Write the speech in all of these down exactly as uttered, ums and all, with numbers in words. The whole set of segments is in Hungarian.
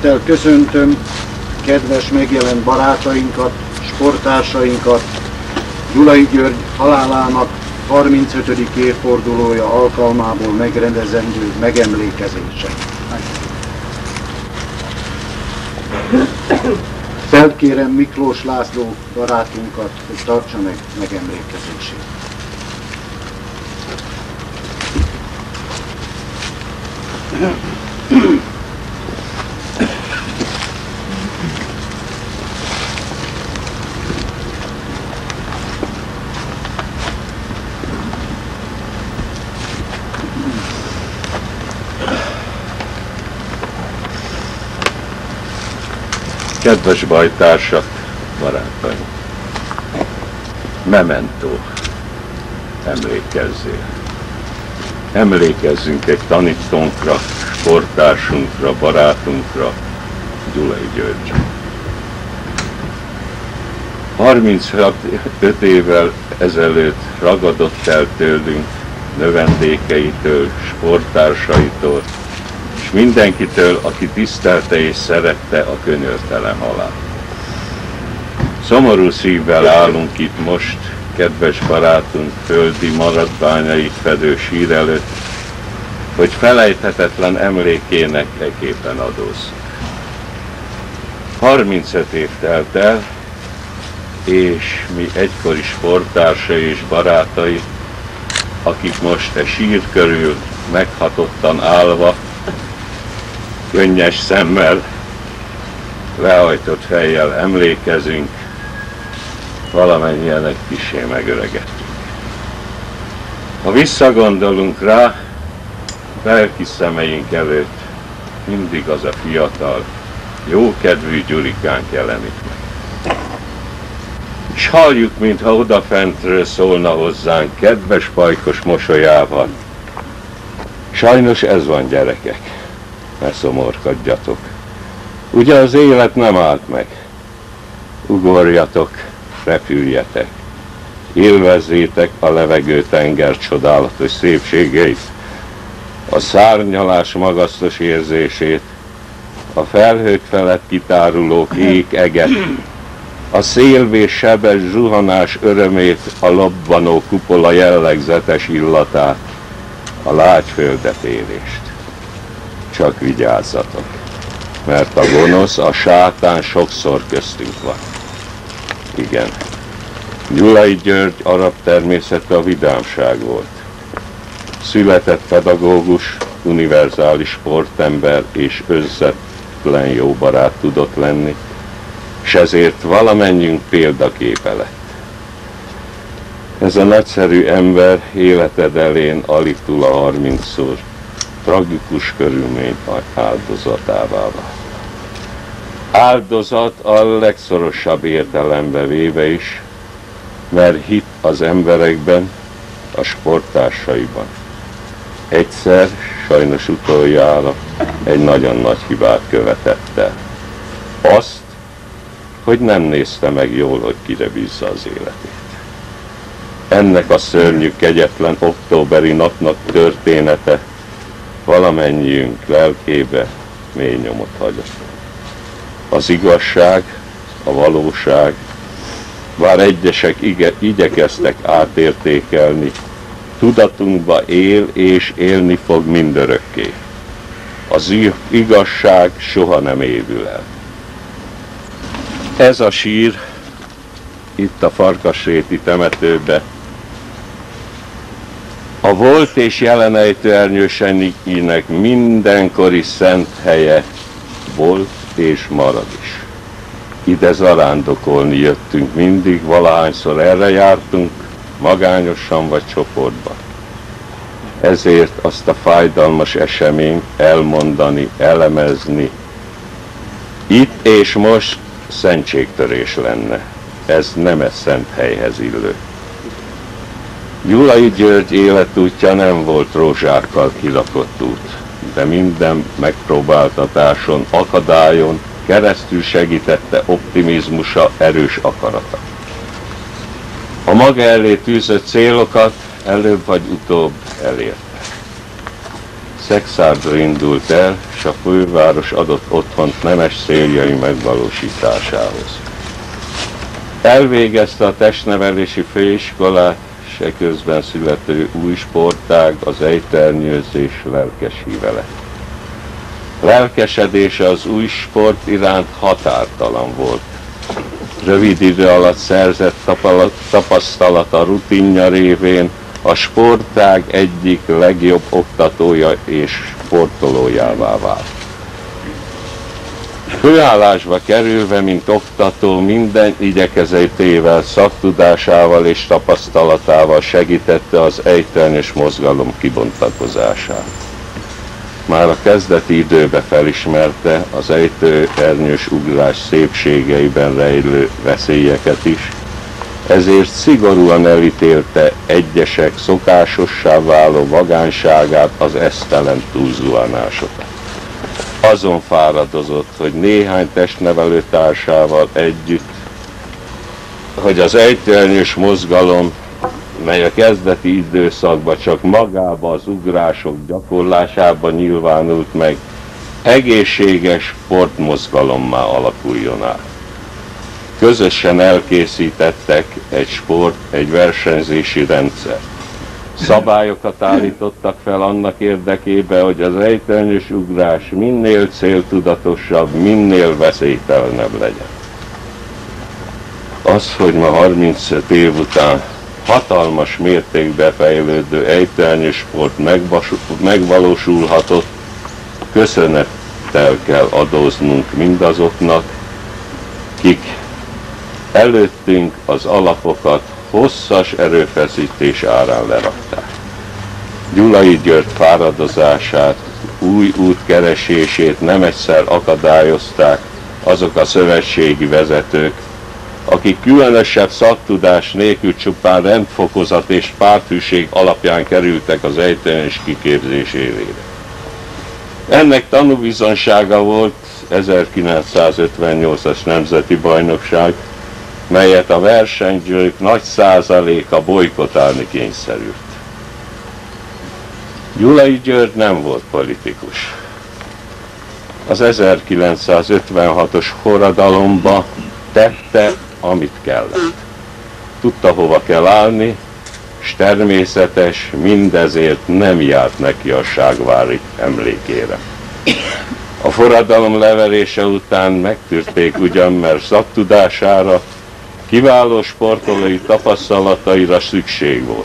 Tisztelettel köszöntöm kedves megjelent barátainkat, sporttársainkat Gyulai György halálának harmincötödik évfordulója alkalmából megrendezendő megemlékezésen. Felkérem Miklós László barátunkat, hogy tartsa meg megemlékezését. Kedves bajtársak, barátaim! Memento, emlékezzél! Emlékezzünk egy tanítónkra, sporttársunkra, barátunkra, Gyulai György. harmincöt évvel ezelőtt ragadott el tőlünk, növendékeitől, sporttársaitól, és mindenkitől, aki tisztelte és szerette a könyörtelen halált. Szomorú szívvel állunk itt most, kedves barátunk földi maradványait fedő sír előtt, hogy felejthetetlen emlékének eképpen adózzuk. harmincöt év telt el, és mi egykori sporttársai és barátai, akik most a sír körül meghatottan állva, könnyes szemmel, lehajtott fejjel emlékezünk, valamennyien egy kissé megöregettünk. Ha visszagondolunk rá, lelki szemeink előtt mindig az a fiatal, jókedvű Gyurikánk jelenik meg. És halljuk, mintha odafentről szólna hozzánk kedves pajkos mosolyával. Sajnos ez van, gyerekek, ne szomorkodjatok. Ugye az élet nem állt meg. Ugorjatok, repüljetek, élvezzétek a levegő tenger csodálatos szépségeit, a szárnyalás magasztos érzését, a felhők felett kitáruló kék eget, a szélvés sebes zsuhanás örömét, a lobbanó kupola jellegzetes illatát, a lágy földetérést. Csak vigyázzatok, mert a gonosz, a sátán sokszor köztünk van. Igen, Gyulai György arab természete a vidámság volt. Született pedagógus, univerzális sportember és özzetlen jó barát tudott lenni, és ezért valamennyünk példaképe lett. Ez a nagyszerű ember életed elén alig túl a harmincszor tragikus körülmény áldozatává vált. Áldozat a legszorosabb értelembe véve is, mert hit az emberekben, a sporttársaiban. Egyszer, sajnos utoljára egy nagyon nagy hibát követett el. Azt, hogy nem nézte meg jól, hogy kire bízza az életét. Ennek a szörnyű, kegyetlen októberi napnak története valamennyiünk lelkébe mély nyomot hagyott. Az igazság, a valóság, bár egyesek ige, igyekeztek átértékelni, tudatunkba él és élni fog mindörökké. Az igazság soha nem évül el. Ez a sír itt a Farkasréti temetőbe a volt és jelenejtő Ernyősenyikinek mindenkori szent helye volt és marad is. Ide zarándokolni jöttünk mindig, valahányszor erre jártunk, magányosan vagy csoportban. Ezért azt a fájdalmas eseményt elmondani, elemezni, itt és most szentségtörés lenne. Ez nem egy szent helyhez illő. Gyulai György életútja nem volt rózsákkal kilakott út, de minden megpróbáltatáson, akadályon keresztül segítette optimizmusa, erős akarata. A maga elé tűzött célokat előbb vagy utóbb elérte. Szexárdra indult el, s a főváros adott otthont nemes céljai megvalósításához. Elvégezte a testnevelési főiskolát, s eközben születő új sportág, az ejtőernyőzés lelkes híve lett. Lelkesedése az új sport iránt határtalan volt. Rövid idő alatt szerzett tapasztalata rutinja révén a sportág egyik legjobb oktatója és sportolójává vált. Főállásba kerülve, mint oktató, minden igyekezetével, szaktudásával és tapasztalatával segítette az ejtőernyős mozgalom kibontakozását. Már a kezdeti időben felismerte az ejtőernyős ugrás szépségeiben rejlő veszélyeket is, ezért szigorúan elítélte egyesek szokásossá váló vagányságát, az esztelen túlzuhanásokat. Azon fáradozott, hogy néhány testnevelő társával együtt, hogy az ejtőernyős mozgalom, mely a kezdeti időszakban csak magába az ugrások gyakorlásában nyilvánult meg, egészséges sportmozgalommá alakuljon át. Közösen elkészítettek egy sport, egy versenyzési rendszer. Szabályokat állítottak fel annak érdekében, hogy az ejtőernyős ugrás minél céltudatosabb, minél veszélytelenebb legyen. Az, hogy ma harmincöt év után hatalmas mértékben fejlődő ejtőernyős sport megvalósulhatott, köszönettel kell adóznunk mindazoknak, kik előttünk az alapokat hosszas erőfeszítés árán lerakták. Gyulai György fáradozását, új út keresését nem egyszer akadályozták azok a szövetségi vezetők, akik különösebb szaktudás nélkül csupán rendfokozat és párthűség alapján kerültek az ejtőernyős kiképzés élére. Ennek tanúbizonysága volt ezerkilencszázötvennyolcas nemzeti bajnokság, melyet a versenyzők nagy százaléka bolykotálni kényszerült. Gyulai György nem volt politikus. Az ezerkilencszázötvenhatos forradalomba tette, amit kellett. Tudta, hova kell állni, s természetes, mindezért nem járt neki a Ságvári emlékére. A forradalom leverése után megtűrték ugyan, mert szaktudására, kiváló sportolói tapasztalataira szükség volt.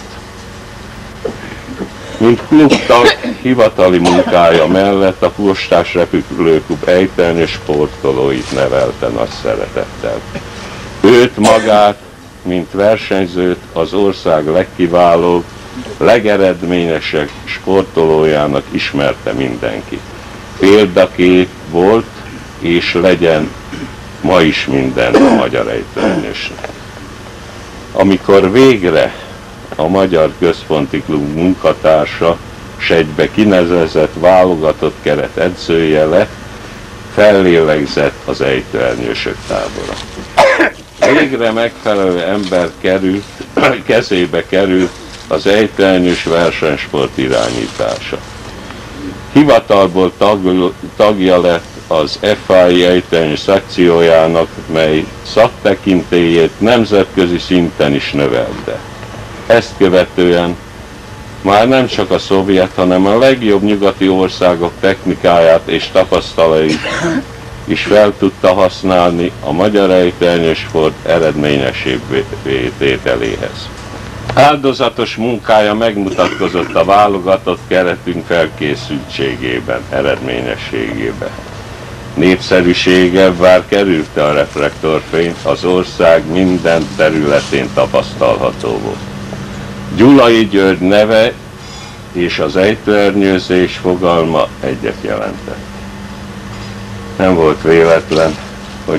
Mint klubtag, hivatali munkája mellett a Postás Repülőklub ejtőernyős sportolóit nevelte nagy szeretettel. Őt magát, mint versenyzőt az ország legkiválóbb, legeredményesebb sportolójának ismerte mindenki. Példakép volt, és legyen ma is minden a magyar ejtőernyősnek. Amikor végre a Magyar Központi Klub munkatársa, s egybe kinevezett válogatott keret edzője lett, fellélegzett az ejtőernyősök tábora. Végre megfelelő ember került, kezébe került az ejtőernyős versenysport irányítása. Hivatalból tag, tagja lett az ef i ejtőernyős szekciójának, mely szaktekintélyét nemzetközi szinten is növelte. Ezt követően már nem csak a szovjet, hanem a legjobb nyugati országok technikáját és tapasztalatait is fel tudta használni a magyar ejtőernyős sport eredményesebb tételéhez. Áldozatos munkája megmutatkozott a válogatott keretünk felkészültségében, eredményességében. Népszerűsége bár kerülte a reflektorfényt, az ország minden területén tapasztalható volt. Gyulai György neve és az ejtőernyőzés fogalma egyet jelentett. Nem volt véletlen, hogy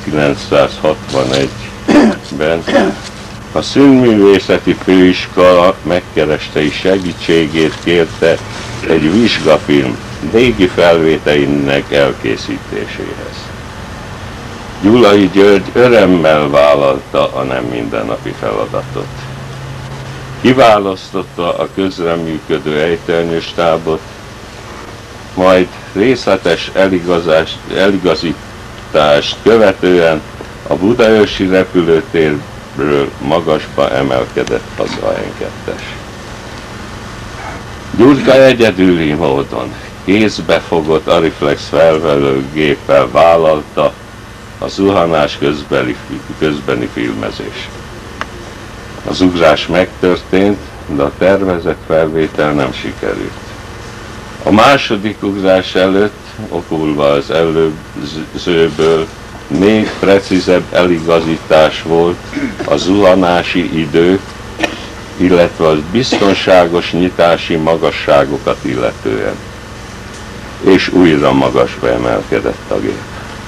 ezerkilencszázhatvanegyben a Színművészeti Főiskola megkerestei segítségét kérte egy vizsgafilm régi felvételeinek elkészítéséhez. Gyulai György örömmel vállalta a nem mindennapi feladatot. Kiválasztotta a közreműködő ejtőernyős stábot, majd részletes eligazás, eligazítást követően a budaörsi repülőtérről magasba emelkedett az á en kettes. Gyurka egyedüli módon kézbefogott Arriflex felvevőgéppel vállalta a zuhanás közbeni, közbeni filmezést. Az ugrás megtörtént, de a tervezett felvétel nem sikerült. A második ugrás előtt, okulva az előzőből, még precízebb eligazítás volt a zuhanási idő, illetve a biztonságos nyitási magasságokat illetően. És újra magasba emelkedett a gép.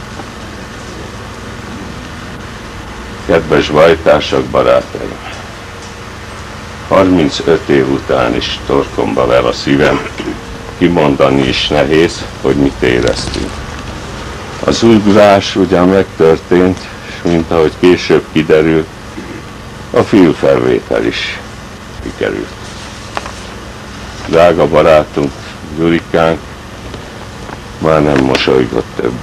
Kedves bajtársak, barátaim! harmincöt év után is torkomba ver a szívem, kimondani is nehéz, hogy mit éreztünk. Az ugrás ugyan megtörtént, és mint ahogy később kiderült, a filmfelvétel is kikerült. Drága barátunk, Gyurikánk már nem mosolygott többé.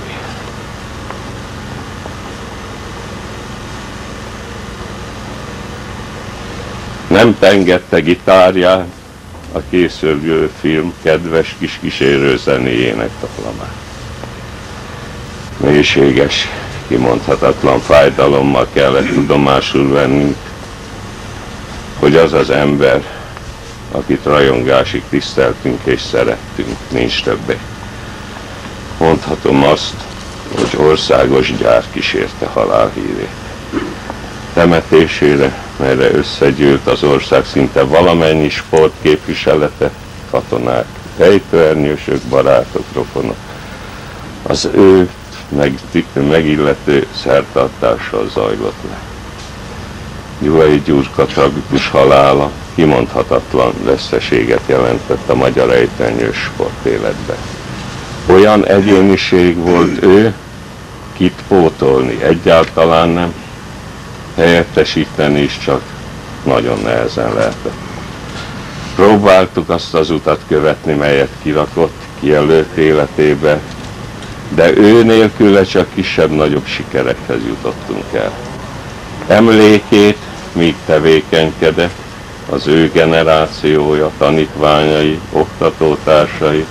Nem pengette gitárján a készülő film kedves kis kísérő zenéjének dallamát. Mélységes, kimondhatatlan fájdalommal kellett tudomásul vennünk, hogy az az ember, akit rajongásig tiszteltünk és szerettünk, nincs többé. Mondhatom azt, hogy országos gyár kísérte halálhírét. Temetésére, melyre összegyűlt az ország szinte valamennyi sportképviselete, katonák, ejtőernyősök, barátok, rokonok, az ő meg, megillető szertartással zajlott le. Gyulai Gyurka tragikus halála kimondhatatlan veszteséget jelentett a magyar ejtőernyős sportéletbe. Olyan egyéniség volt ő, kit pótolni egyáltalán nem, helyettesíteni is csak nagyon nehezen lehetett. Próbáltuk azt az utat követni, melyet kirakott, kijelölt életébe, de ő nélküle csak kisebb-nagyobb sikerekhez jutottunk el. Emlékét, míg tevékenykedett, az ő generációja, tanítványai, oktatótársai,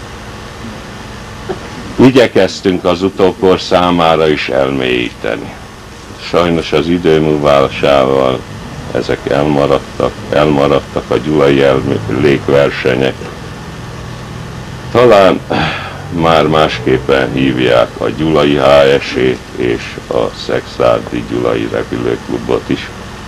igyekeztünk az utókor számára is elmélyíteni. Sajnos az idő múlásával ezek elmaradtak, elmaradtak a gyulai emlékversenyek. Talán már másképpen hívják a Gyulai há es-ét és a Szekszárdi Gyulai Repülőklubot is.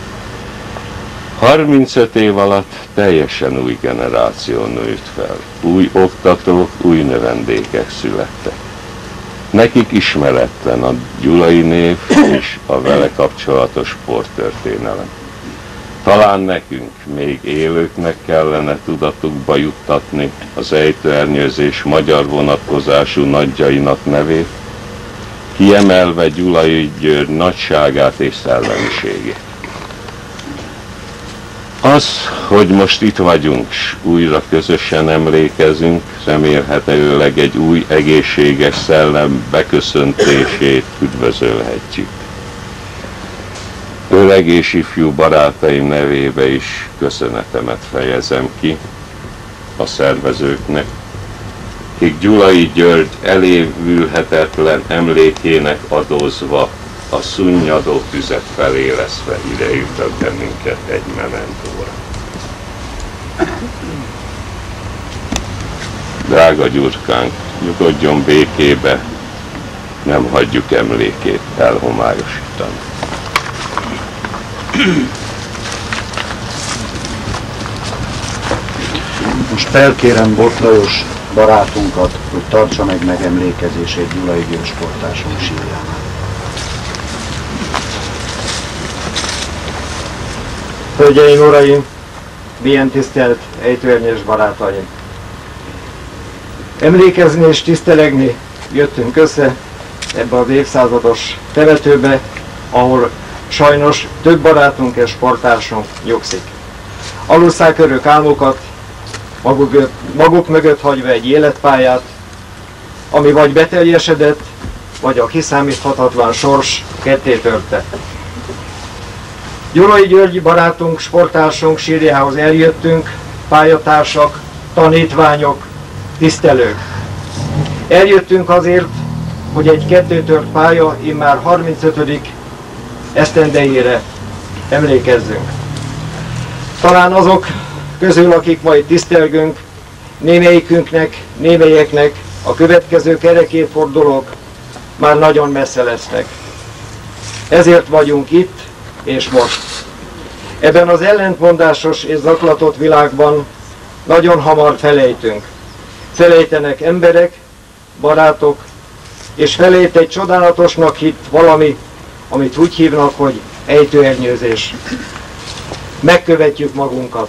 harmincöt év alatt teljesen új generáció nőtt fel. Új oktatók, új növendékek születtek. Nekik ismeretlen a gyulai név és a vele kapcsolatos sporttörténelem. Talán nekünk, még élőknek kellene tudatukba juttatni az ejtőernyőzés magyar vonatkozású nagyjainak nevét, kiemelve Gyulai György nagyságát és szellemiségét. Az, hogy most itt vagyunk, s újra közösen emlékezünk, remélhetőleg egy új egészséges szellem beköszöntését üdvözölhetjük. Öreg és ifjú barátaim nevébe is köszönetemet fejezem ki a szervezőknek, kik Gyulai György elévülhetetlen emlékének adózva, a szunnyadó tüzet feléleszve idejűtök bennünket egy mementóra. Drága Gyurkánk, nyugodjon békébe, nem hagyjuk emlékét elhomályosítani. Most felkérem Bot Lajos barátunkat, hogy tartsa meg megemlékezését Gyulai György sporttársunk sírjánál. Hölgyeim, uraim, milyen tisztelt ejtőernyős barátaim! Emlékezni és tisztelegni jöttünk össze ebbe az évszázados temetőbe, ahol sajnos több barátunk és sporttársunk nyugszik. Alusszák örök álmokat, maguk, maguk mögött hagyva egy életpályát, ami vagy beteljesedett, vagy a kiszámíthatatlan sors ketté törte. Gyulai György barátunk, sporttársunk sírjához eljöttünk, pályatársak, tanítványok, tisztelők. Eljöttünk azért, hogy egy kettőtört pálya immár harmincötödik esztendejére emlékezzünk. Talán azok közül, akik majd tisztelgünk, némelyikünknek, némelyeknek a következő kerekévfordulók már nagyon messze lesznek. Ezért vagyunk itt és most. Ebben az ellentmondásos és zaklatott világban nagyon hamar felejtünk. Felejtenek emberek, barátok, és felejt egy csodálatosnak hitt valami, amit úgy hívnak, hogy ejtőernyőzés. Megkövetjük magunkat.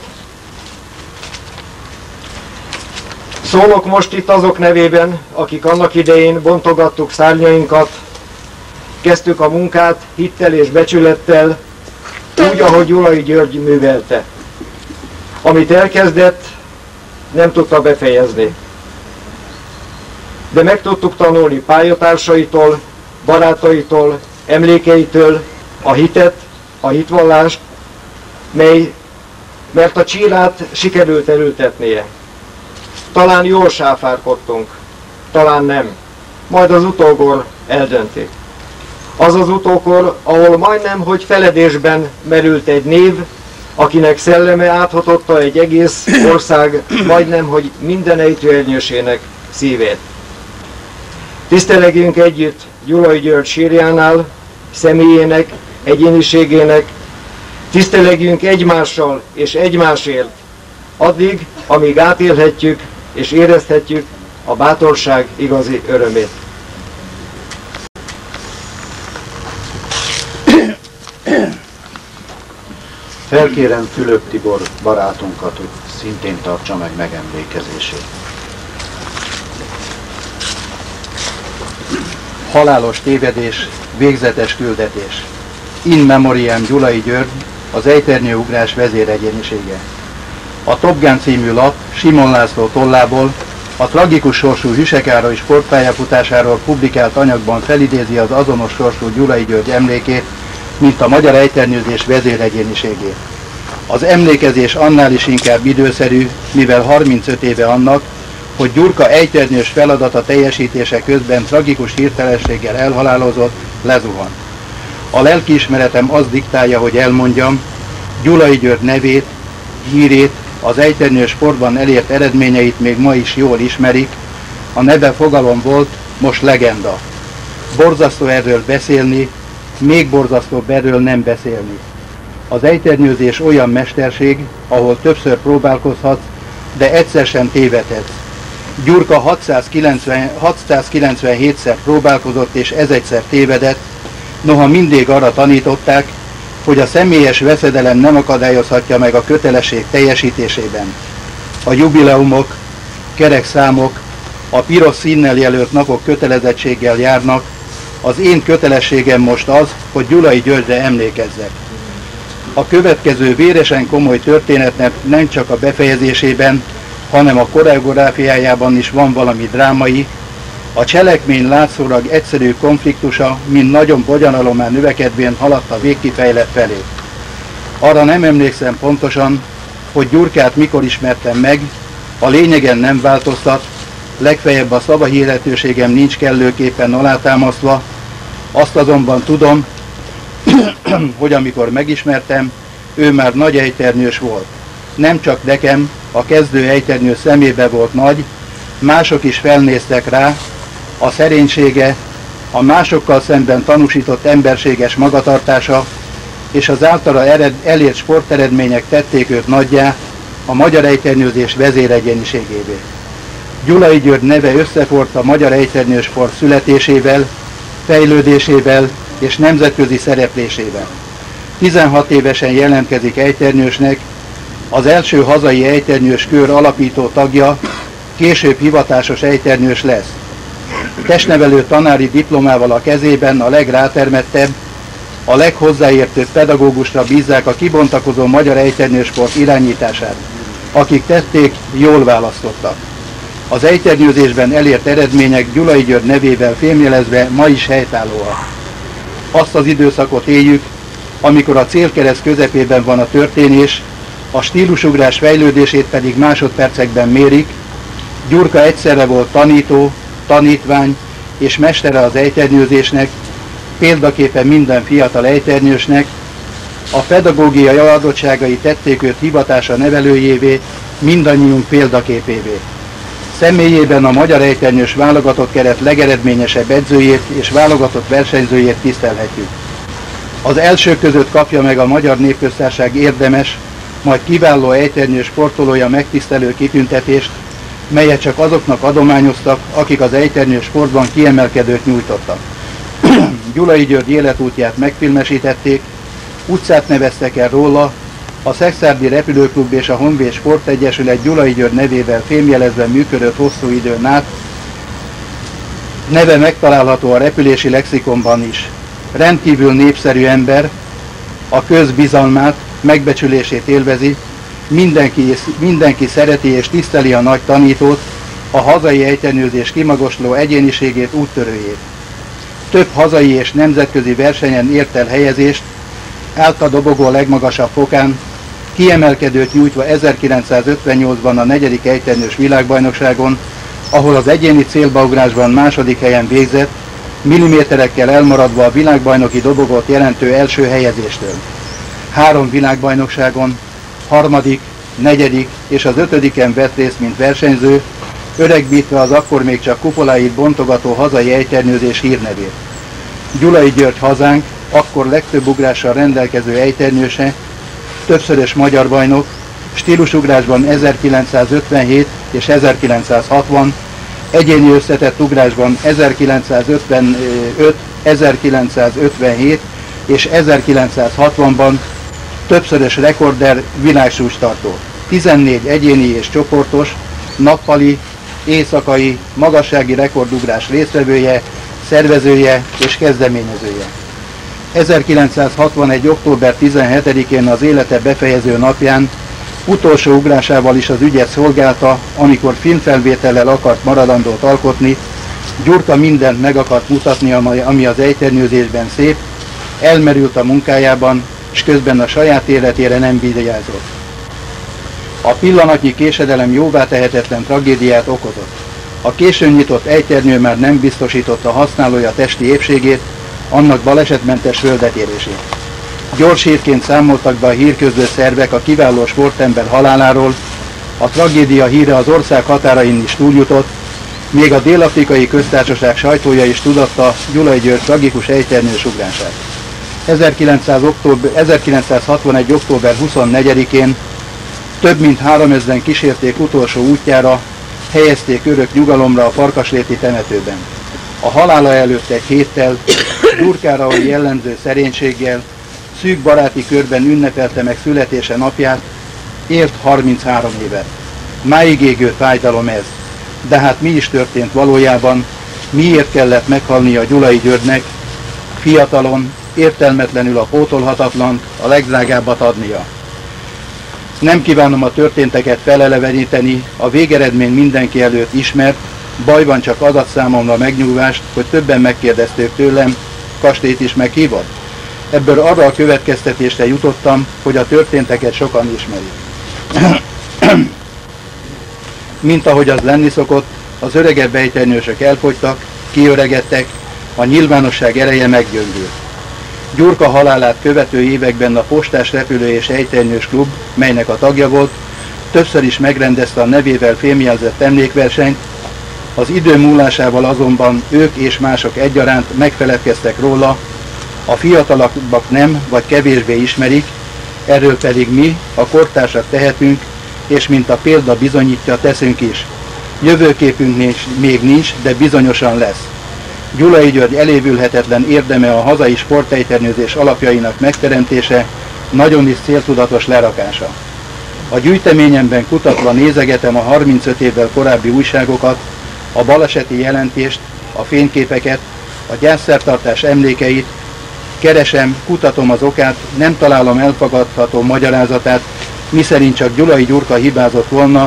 Szólok most itt azok nevében, akik annak idején bontogattuk szárnyainkat, kezdtük a munkát hittel és becsülettel, úgy, ahogy Gyulai György művelte. Amit elkezdett, nem tudta befejezni. De meg tudtuk tanulni pályatársaitól, barátaitól, emlékeitől a hitet, a hitvallást, mely, mert a csírát sikerült elültetnie. Talán jól sáfárkodtunk, talán nem. Majd az utókor eldönti. Az az utókor, ahol majdnem, hogy feledésben merült egy név, akinek szelleme áthatotta egy egész ország, majdnem, hogy minden ejtőernyősének szívét. Tisztelegjünk együtt Gyulai György sírjánál, személyének, egyéniségének, tisztelegjünk egymással és egymásért, addig, amíg átélhetjük és érezhetjük a bátorság igazi örömét. Felkérem Fülöp Tibor barátunkat, hogy szintén tartsa meg megemlékezését. Halálos tévedés, végzetes küldetés. In memoriam Gyulai György, az ejtőernyőugrás vezéregyénisége. A Top Gun című lap Simon László tollából a tragikus sorsú Hüsekároly sportpályafutásáról publikált anyagban felidézi az azonos sorsú Gyulai György emlékét, mint a magyar ejtőernyőzés vezéregyéniségét. Az emlékezés annál is inkább időszerű, mivel harmincöt éve annak, hogy Gyurka ejtőernyős feladata teljesítése közben tragikus hirtelenséggel elhalálozott, lezuhant. A lelkiismeretem azt diktálja, hogy elmondjam, Gyulai György nevét, hírét, az ejtőernyős sportban elért eredményeit még ma is jól ismerik, a neve fogalom volt, most legenda. Borzasztó erről beszélni, még borzasztóbb erről nem beszélni. Az ejtőernyőzés olyan mesterség, ahol többször próbálkozhatsz, de egyszer sem tévedhetsz. Gyurka hatszázkilencvenhétszer próbálkozott és ezegyszer tévedett, noha mindig arra tanították, hogy a személyes veszedelem nem akadályozhatja meg a kötelesség teljesítésében. A jubileumok, kerekszámok, a piros színnel jelölt napok kötelezettséggel járnak, az én kötelességem most az, hogy Gyulai Györgyre emlékezzek. A következő véresen komoly történetnek nem csak a befejezésében, hanem a koreográfiájában is van valami drámai, a cselekmény látszólag egyszerű konfliktusa, mint nagyon bogyanalomán növekedvén haladt a végkifejlet felé. Arra nem emlékszem pontosan, hogy Gyurkát mikor ismertem meg, a lényegen nem változtat, legfeljebb a szavahihetőségem nincs kellőképpen alátámasztva, azt azonban tudom, hogy amikor megismertem, ő már nagy ejtőernyős volt. Nem csak nekem, a kezdő ejtőernyő szemébe volt nagy, mások is felnéztek rá, a szerénysége, a másokkal szemben tanúsított emberséges magatartása és az általa ered, elért sporteredmények tették őt nagyjá, a magyar ejtőernyőzés vezéregyéniségévé. Gyulai György neve összeforrt a magyar ejtőernyősport születésével, fejlődésével és nemzetközi szereplésével. tizenhat évesen jelentkezik ejtőernyősnek, az első hazai ejtőernyős kör alapító tagja, később hivatásos ejtőernyős lesz. Testnevelő tanári diplomával a kezében a legrátermettebb, a leghozzáértőbb pedagógusra bízzák a kibontakozó magyar ejtőernyősport irányítását. Akik tették, jól választottak. Az ejthernyőzésben elért eredmények Gyulai György nevével fémjelezve ma is helytállóak. Azt az időszakot éljük, amikor a célkereszt közepében van a történés, a stílusugrás fejlődését pedig másodpercekben mérik. Gyurka egyszerre volt tanító, tanítvány és mestere az ejthernyőzésnek, példaképe minden fiatal ejthernyősnek. A pedagógiai adottságai tették őt hivatása nevelőjévé, mindannyiunk példaképévé. Személyében a magyar ejthernyős válogatott keret legeredményesebb edzőjét és válogatott versenyzőjét tisztelhetjük. Az elsők között kapja meg a Magyar Népköztársaság érdemes, majd kiváló ejthernyős sportolója megtisztelő kitüntetést, melyet csak azoknak adományoztak, akik az ejthernyős sportban kiemelkedőt nyújtottak. Gyulai György életútját megfilmesítették, utcát neveztek el róla, a Szekszárdi Repülőklub és a Honvéd Sportegyesület Gyulai György nevével fémjelezve működött hosszú időn át. Neve megtalálható a repülési lexikonban is. Rendkívül népszerű ember, a közbizalmát, megbecsülését élvezi, mindenki, mindenki szereti és tiszteli a nagy tanítót, a hazai ejthernyőzés kimagosló egyéniségét, úttörőjét. Több hazai és nemzetközi versenyen ért el helyezést, állt a dobogó legmagasabb fokán, kiemelkedőt nyújtva ezerkilencszázötvennyolcban a negyedik ejthernyős világbajnokságon, ahol az egyéni célbaugrásban második helyen végzett, milliméterekkel elmaradva a világbajnoki dobogót jelentő első helyezéstől. Három világbajnokságon, harmadik, negyedik és az ötödiken vett részt, mint versenyző, öregbítve az akkor még csak kupoláit bontogató hazai ejthernyőzés hírnevét. Gyulai György hazánk akkor legtöbb ugrással rendelkező ejthernyőse, többszörös magyar bajnok, stílusugrásban ezerkilencszázötvenhét és ezerkilencszázhatvan, egyéni összetett ugrásban ezerkilencszázötvenöt, ezerkilencszázötvenhét és ezerkilencszázhatvanban, többszörös rekorder, világsúlytartó, tizennégy egyéni és csoportos, nappali, éjszakai, magassági rekordugrás résztvevője, szervezője és kezdeményezője. ezerkilencszázhatvanegy. október tizenhetedikén az élete befejező napján utolsó ugrásával is az ügyet szolgálta, amikor filmfelvétellel akart maradandót alkotni. Gyurka mindent meg akart mutatni, ami az ejthernyőzésben szép, elmerült a munkájában, és közben a saját életére nem vigyázott. A pillanatnyi késedelem jóvá tehetetlen tragédiát okozott. A későn nyitott ejthernyő már nem biztosította használója testi épségét, annak balesetmentes földetérését. Gyors hírként számoltak be a hírközlő szervek a kiváló sportember haláláról, a tragédia híre az ország határain is túljutott, még a Dél-Afrikai Köztársaság sajtója is tudatta Gyulai György tragikus ejthernyős ugrását. ezerkilencszázhatvanegy. október huszonnegyedikén több mint háromezren kísérték utolsó útjára, helyezték örök nyugalomra a Farkasréti temetőben. A halála előtt egy héttel, Gyurkára jellemző szerénységgel, szűk baráti körben ünnepelte meg születése napját, élt harminchárom évet. Máig égő fájdalom ez, de hát mi is történt valójában, miért kellett meghalnia Gyulai Györgynek, fiatalon, értelmetlenül a pótolhatatlant, a legdrágábbat adnia. Nem kívánom a történteket feleleveníteni, a végeredmény mindenki előtt ismert, bajban csak adat számomra megnyugvást, hogy többen megkérdezték tőlem, kastélyt is meghívott. Ebből arra a következtetésre jutottam, hogy a történteket sokan ismerik. Mint ahogy az lenni szokott, az öregebb ejthernyősök elfogytak, kiöregedtek, a nyilvánosság ereje meggyöngült. Gyurka halálát követő években a Postás Repülő és Ejthernyős Klub, melynek a tagja volt, többször is megrendezte a nevével fémjelzett emlékversenyt, az idő múlásával azonban ők és mások egyaránt megfeledkeztek róla, a fiatalabbak nem vagy kevésbé ismerik, erről pedig mi, a kortársak tehetünk, és mint a példa bizonyítja, teszünk is. Jövőképünk még nincs, de bizonyosan lesz. Gyulai György elévülhetetlen érdeme a hazai sportejthernyőzés alapjainak megteremtése, nagyon is céltudatos lerakása. A gyűjteményemben kutatva nézegetem a harmincöt évvel korábbi újságokat, a baleseti jelentést, a fényképeket, a gyászszertartás emlékeit, keresem, kutatom az okát, nem találom elfogadható magyarázatát, miszerint csak Gyulai Gyurka hibázott volna,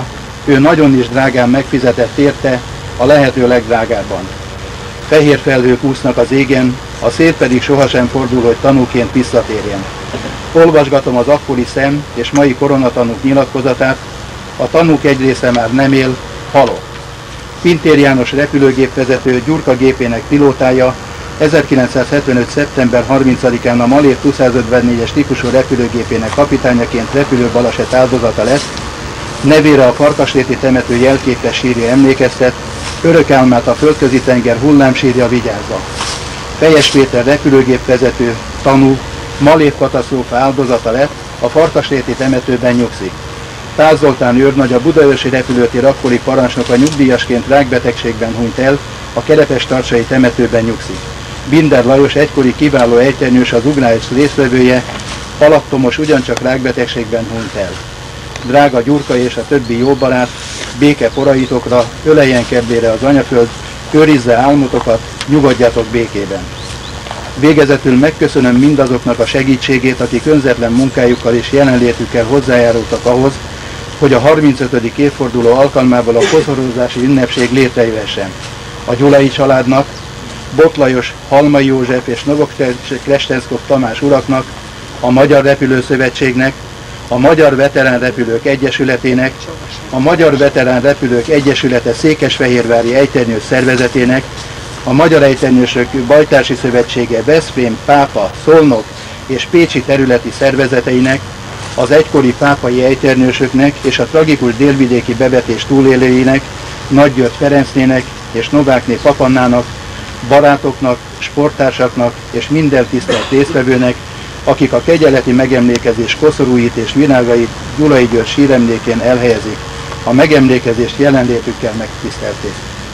ő nagyon is drágán megfizetett érte, a lehető legdrágábban. Fehér felhők úsznak az égen, a szél pedig sohasem fordul, hogy tanúként visszatérjen. Olvasgatom az akkori szem és mai koronatanúk nyilatkozatát, a tanúk egy része már nem él, halott. Pintér János repülőgépvezető, Gyurka gépének pilótája ezerkilencszázhetvenöt. szeptember harmincadikán a Malév Tu százötvennégyes típusú repülőgépének kapitányaként repülőbaleset áldozata lett, nevére a Farkasréti temető jelképes sírja emlékeztet, örök álmát a földközi tenger hullámsírja vigyázza. Fejes Péter repülőgépvezető, tanú, Malév katasztrófa áldozata lett, a Farkasréti temetőben nyugszik. Pál Zoltán őrnagy, a budaörsi repülőtér akkori parancsnoka nyugdíjasként rákbetegségben hunyt el, a Kerepes-Tartsai temetőben nyugszik. Binder Lajos egykori kiváló ejtjernyős, az ugrás résztvevője, alattomos ugyancsak rákbetegségben hunyt el. Drága Gyurka és a többi jó barát, béke poraitokra, öleljen kedvére az anyaföld, őrizze álmotokat, nyugodjatok békében. Végezetül megköszönöm mindazoknak a segítségét, akik önzetlen munkájukkal és jelenlétükkel hozzájárultak ahhoz, hogy a harmincötödik évforduló alkalmából a koszorozási ünnepség létrejöhessen. A Gyulai családnak, Bot Lajos, Halmai József és Novok Krestenszkov Tamás uraknak, a Magyar Repülőszövetségnek, a Magyar Veterán Repülők Egyesületének, a Magyar Veterán Repülők Egyesülete Székesfehérvári Ejtjernyős szervezetének, a Magyar Ejtjernyősök Bajtársi Szövetsége Veszprém, Pápa, Szolnok és Pécsi területi szervezeteinek, az egykori pápai ejtjernyősöknek és a tragikus délvidéki bevetés túlélőinek, Nagy György Ferencnének és Novákné Papannának, barátoknak, sporttársaknak és minden tisztelt résztvevőnek, akik a kegyeleti megemlékezés koszorúit és virágait Gyulai György síremlékén elhelyezik. A megemlékezést jelenlétükkel megtisztelték.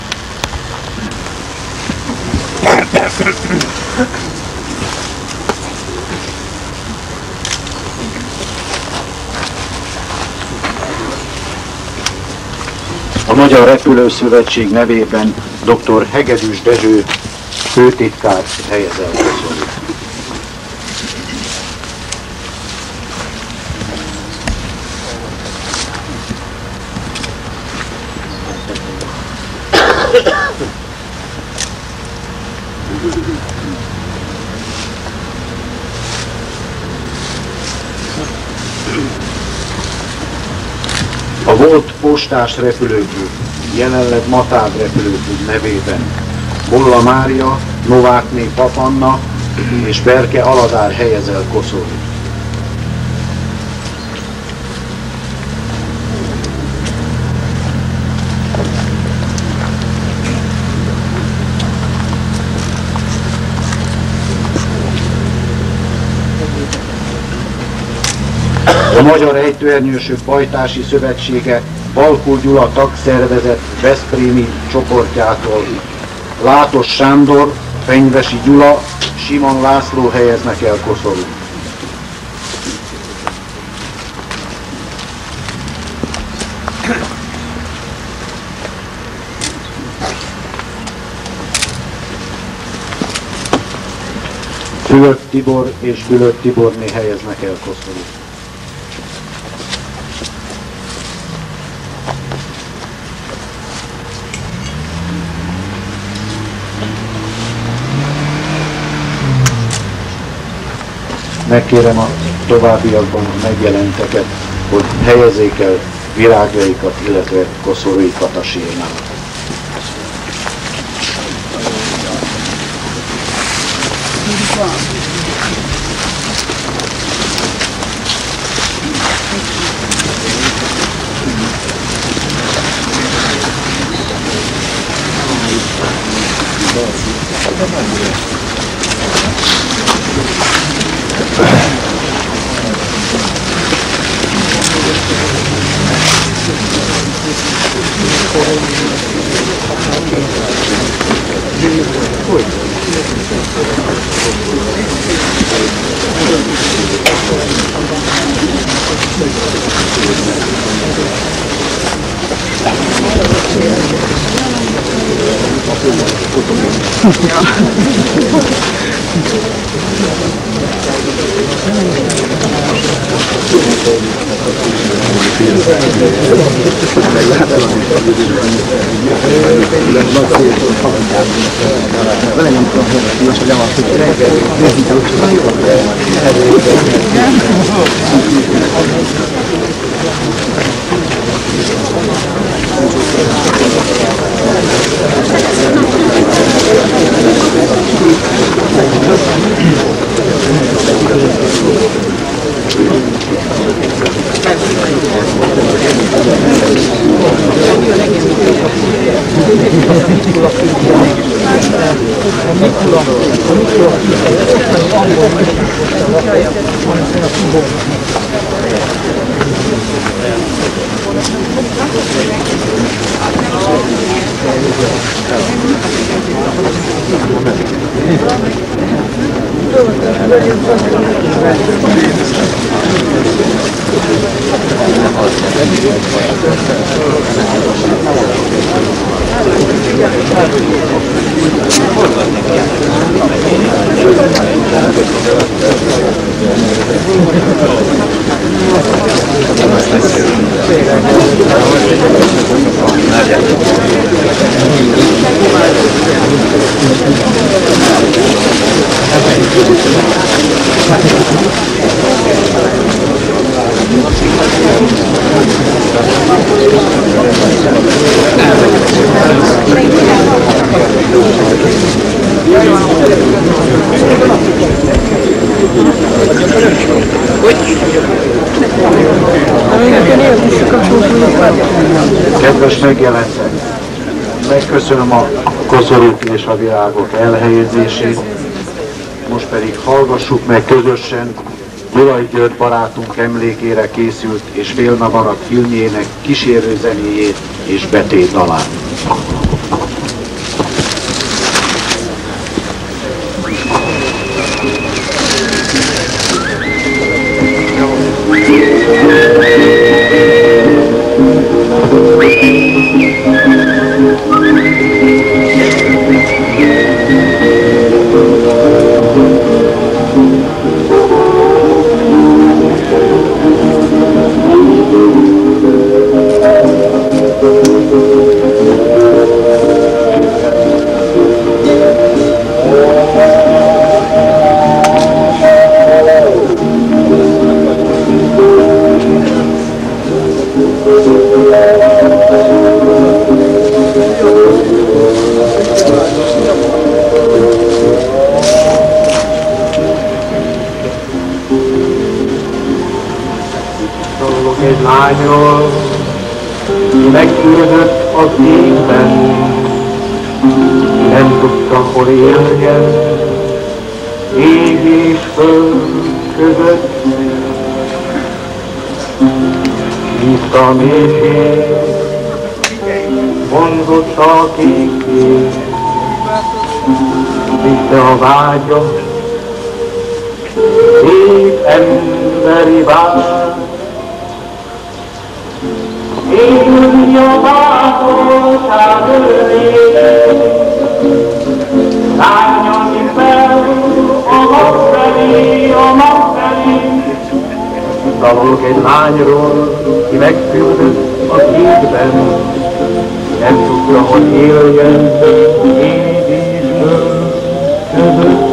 A Magyar Repülőszövetség nevében dr. Hegedűs Dezső főtitkár helyez el koszorút. A volt postás repülőgép, jelenleg Matáv repülőgép nevében Bolla Mária, Novákné Papanna és Berke Aladár helyez el koszorút. A Magyar Ejtőernyősök Bajtási Szövetsége Balkó Gyula tagszervezet veszprémi csoportjától Látos Sándor, Fenyvesi Gyula, Simon László helyeznek el koszorút. Fülöp Tibor és Bülöp Tiborné helyeznek el koszorút. Megkérem a továbbiakban megjelenteket, hogy helyezzék el virágjaikat, illetve koszorúikat a sírnál. Ja. Kedves megjelentek, megköszönöm a koszorúk és a virágok elhelyezését, most pedig hallgassuk meg közösen Gyulai György barátunk emlékére készült és félnamaradt filmjének kísérő zenéjét és betétdalát. Egy lányról, ki megküldött az égben, nem tudta, hol éljen, ég és föld között. Hívta a mélység, vonzotta a kékké, vitte a vágyat, szép emberi vágy. Égülni a bátorság örvény, lányolni fel a nap felé, a nap felé. Dalolok egy lányról, ki megküldött a kékben, nem tudja, hogy éljen ég és föld között.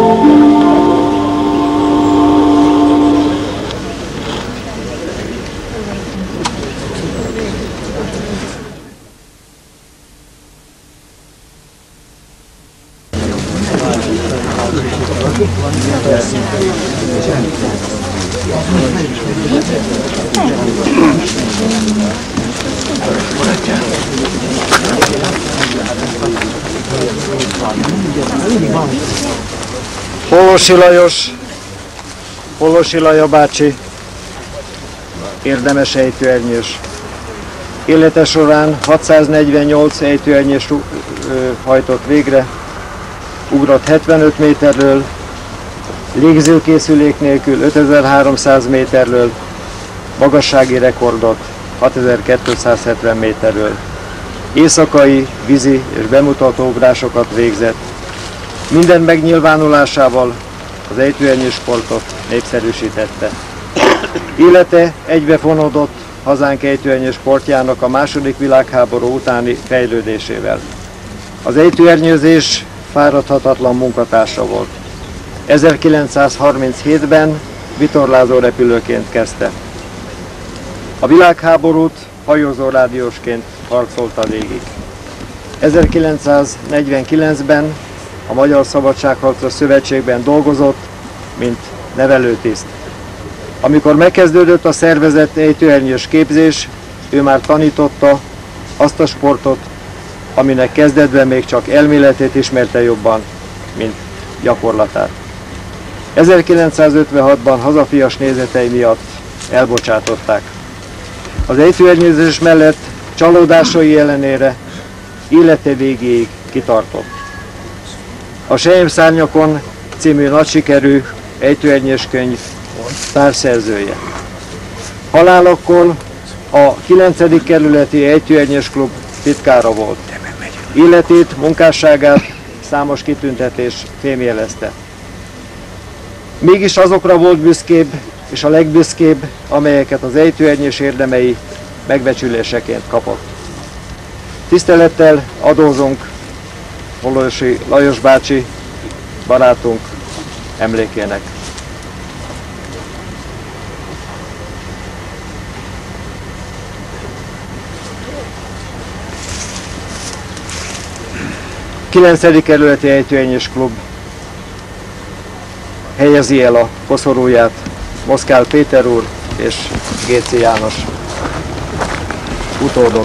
Polosi Lajos, Polosi Laja bácsi, érdemes ejtőernyős. Élete során hatszáznegyvennyolc ejtőernyős hajtott végre, ugrott hetvenöt méterről, légzőkészülék nélkül ötezer-háromszáz méterről, magassági rekordot hatezer-kétszázhetven méterről. Éjszakai, vízi és bemutatóugrásokat végzett. Minden megnyilvánulásával az ejtőernyős sportot népszerűsítette. Élete egybefonódott hazánk ejtőernyő sportjának a második világháború utáni fejlődésével. Az ejtőernyőzés fáradhatatlan munkatársa volt. ezerkilencszázharminchétben vitorlázó repülőként kezdte. A világháborút hajózó rádiósként harcolta végig. ezerkilencszáznegyvenkilencben a Magyar Szabadságharcos Szövetségben dolgozott, mint nevelőtiszt. Amikor megkezdődött a szervezett ejtőernyős képzés, ő már tanította azt a sportot, aminek kezdetben még csak elméletét ismerte jobban, mint gyakorlatát. ezerkilencszázötvenhatban hazafias nézetei miatt elbocsátották. Az ejtőernyőzés mellett csalódásai ellenére élete végéig kitartott. A Selyemszárnyakon című nagy sikerű ejtőernyős könyv társszerzője. Halálakor a kilencedik kerületi ejtőernyős klub titkára volt. Életét, munkásságát számos kitüntetés fémjelezte. Mégis azokra volt büszkébb, és a legbüszkébb, amelyeket az ejtőernyős érdemei megbecsüléseként kapott. Tisztelettel adózunk Hollósi Lajos bácsi, barátunk emlékének. kilencedik kerületi ejtőernyős klub helyezi el a koszorúját Moszkál Péter úr és Géci János utódok.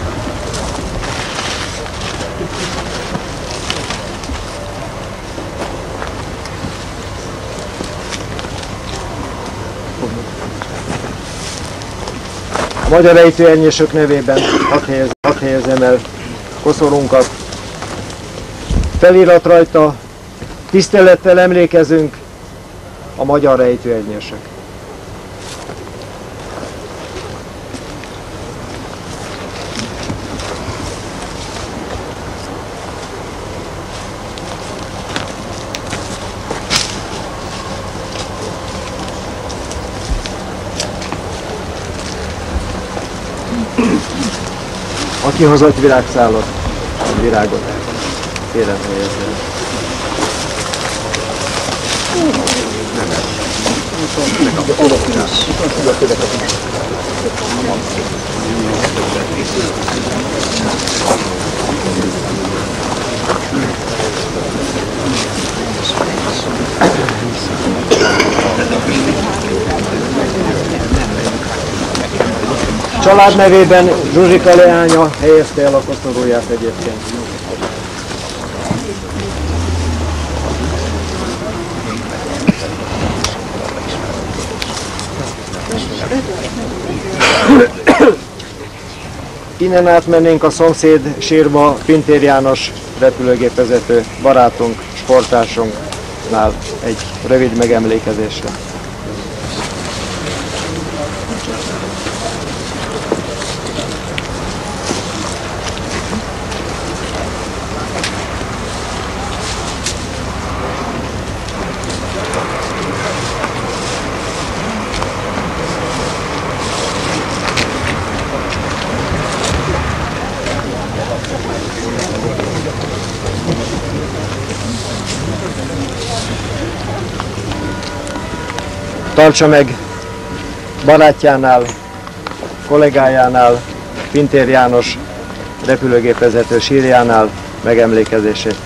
A magyar ejtőernyősök nevében hadd helyez, hadd helyezem el koszorunkat. Felirat rajta: tisztelettel emlékezünk a magyar ejtőernyősök. Aki hozott virágszálat, virágot kérem helyezni. Család nevében Zsuzsika leánya helyezte el a koszorúját egyébként. Innen átmennénk a szomszéd sírba Pintér János repülőgépvezető barátunk, sportársunknál egy rövid megemlékezésre. Tartsa meg barátjánál, kollégájánál, Pintér János repülőgépvezető sírjánál megemlékezését.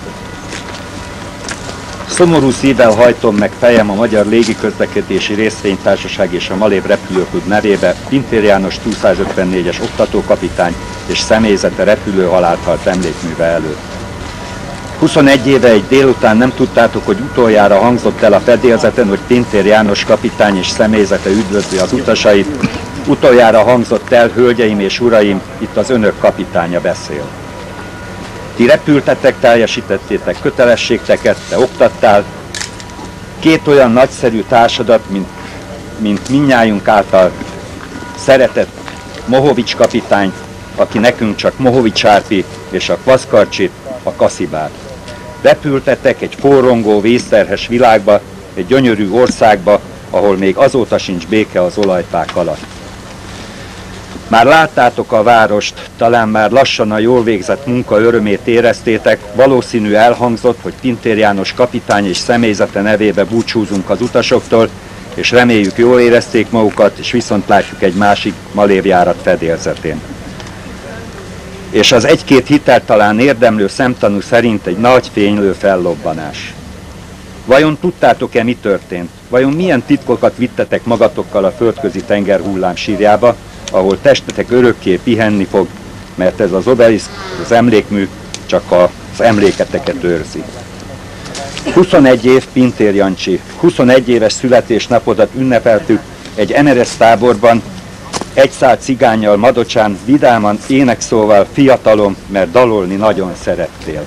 Szomorú szívvel hajtom meg fejem a Magyar Légiközlekedési Részvénytársaság és a Malév Repülőklub nevébe Pintér János T százötvennégyes oktatókapitány és személyzete repülőhalált halt emlékműve előtt. huszonegy éve egy délután nem tudtátok, hogy utoljára hangzott el a fedélzeten, hogy Pintér János kapitány és személyzete üdvözli az utasait. Utoljára hangzott el: hölgyeim és uraim, itt az önök kapitánya beszél. Ti repültetek, teljesítettétek kötelességteket, te oktattál. Két olyan nagyszerű társadat, mint, mint mindnyájunk által szeretett Mohovics kapitányt, aki nekünk csak Mohovics Árpi, és a Kvaszkarcsit, a Kaszibát. Repültetek egy forrongó, vízterhes világba, egy gyönyörű országba, ahol még azóta sincs béke az olajfák alatt. Már láttátok a várost, talán már lassan a jól végzett munka örömét éreztétek, valószínű elhangzott, hogy Pintér János kapitány és személyzete nevébe búcsúzunk az utasoktól, és reméljük jól érezték magukat, és viszont látjuk egy másik malévjárat fedélzetén. És az egy-két hiteltalán érdemlő szemtanú szerint egy nagy fénylő fellobbanás. Vajon tudtátok-e, mi történt? Vajon milyen titkokat vittetek magatokkal a földközi tenger hullámsírjába, ahol testetek örökké pihenni fog, mert ez az obeliszk, az emlékmű csak az emléketeket őrzi. huszonegy év Pintér Jancsi, huszonegy éves születésnapodat ünnepeltük egy em er es táborban, egy szál cigánnyal Madocsán, vidáman, énekszóval, fiatalom, mert dalolni nagyon szerettél.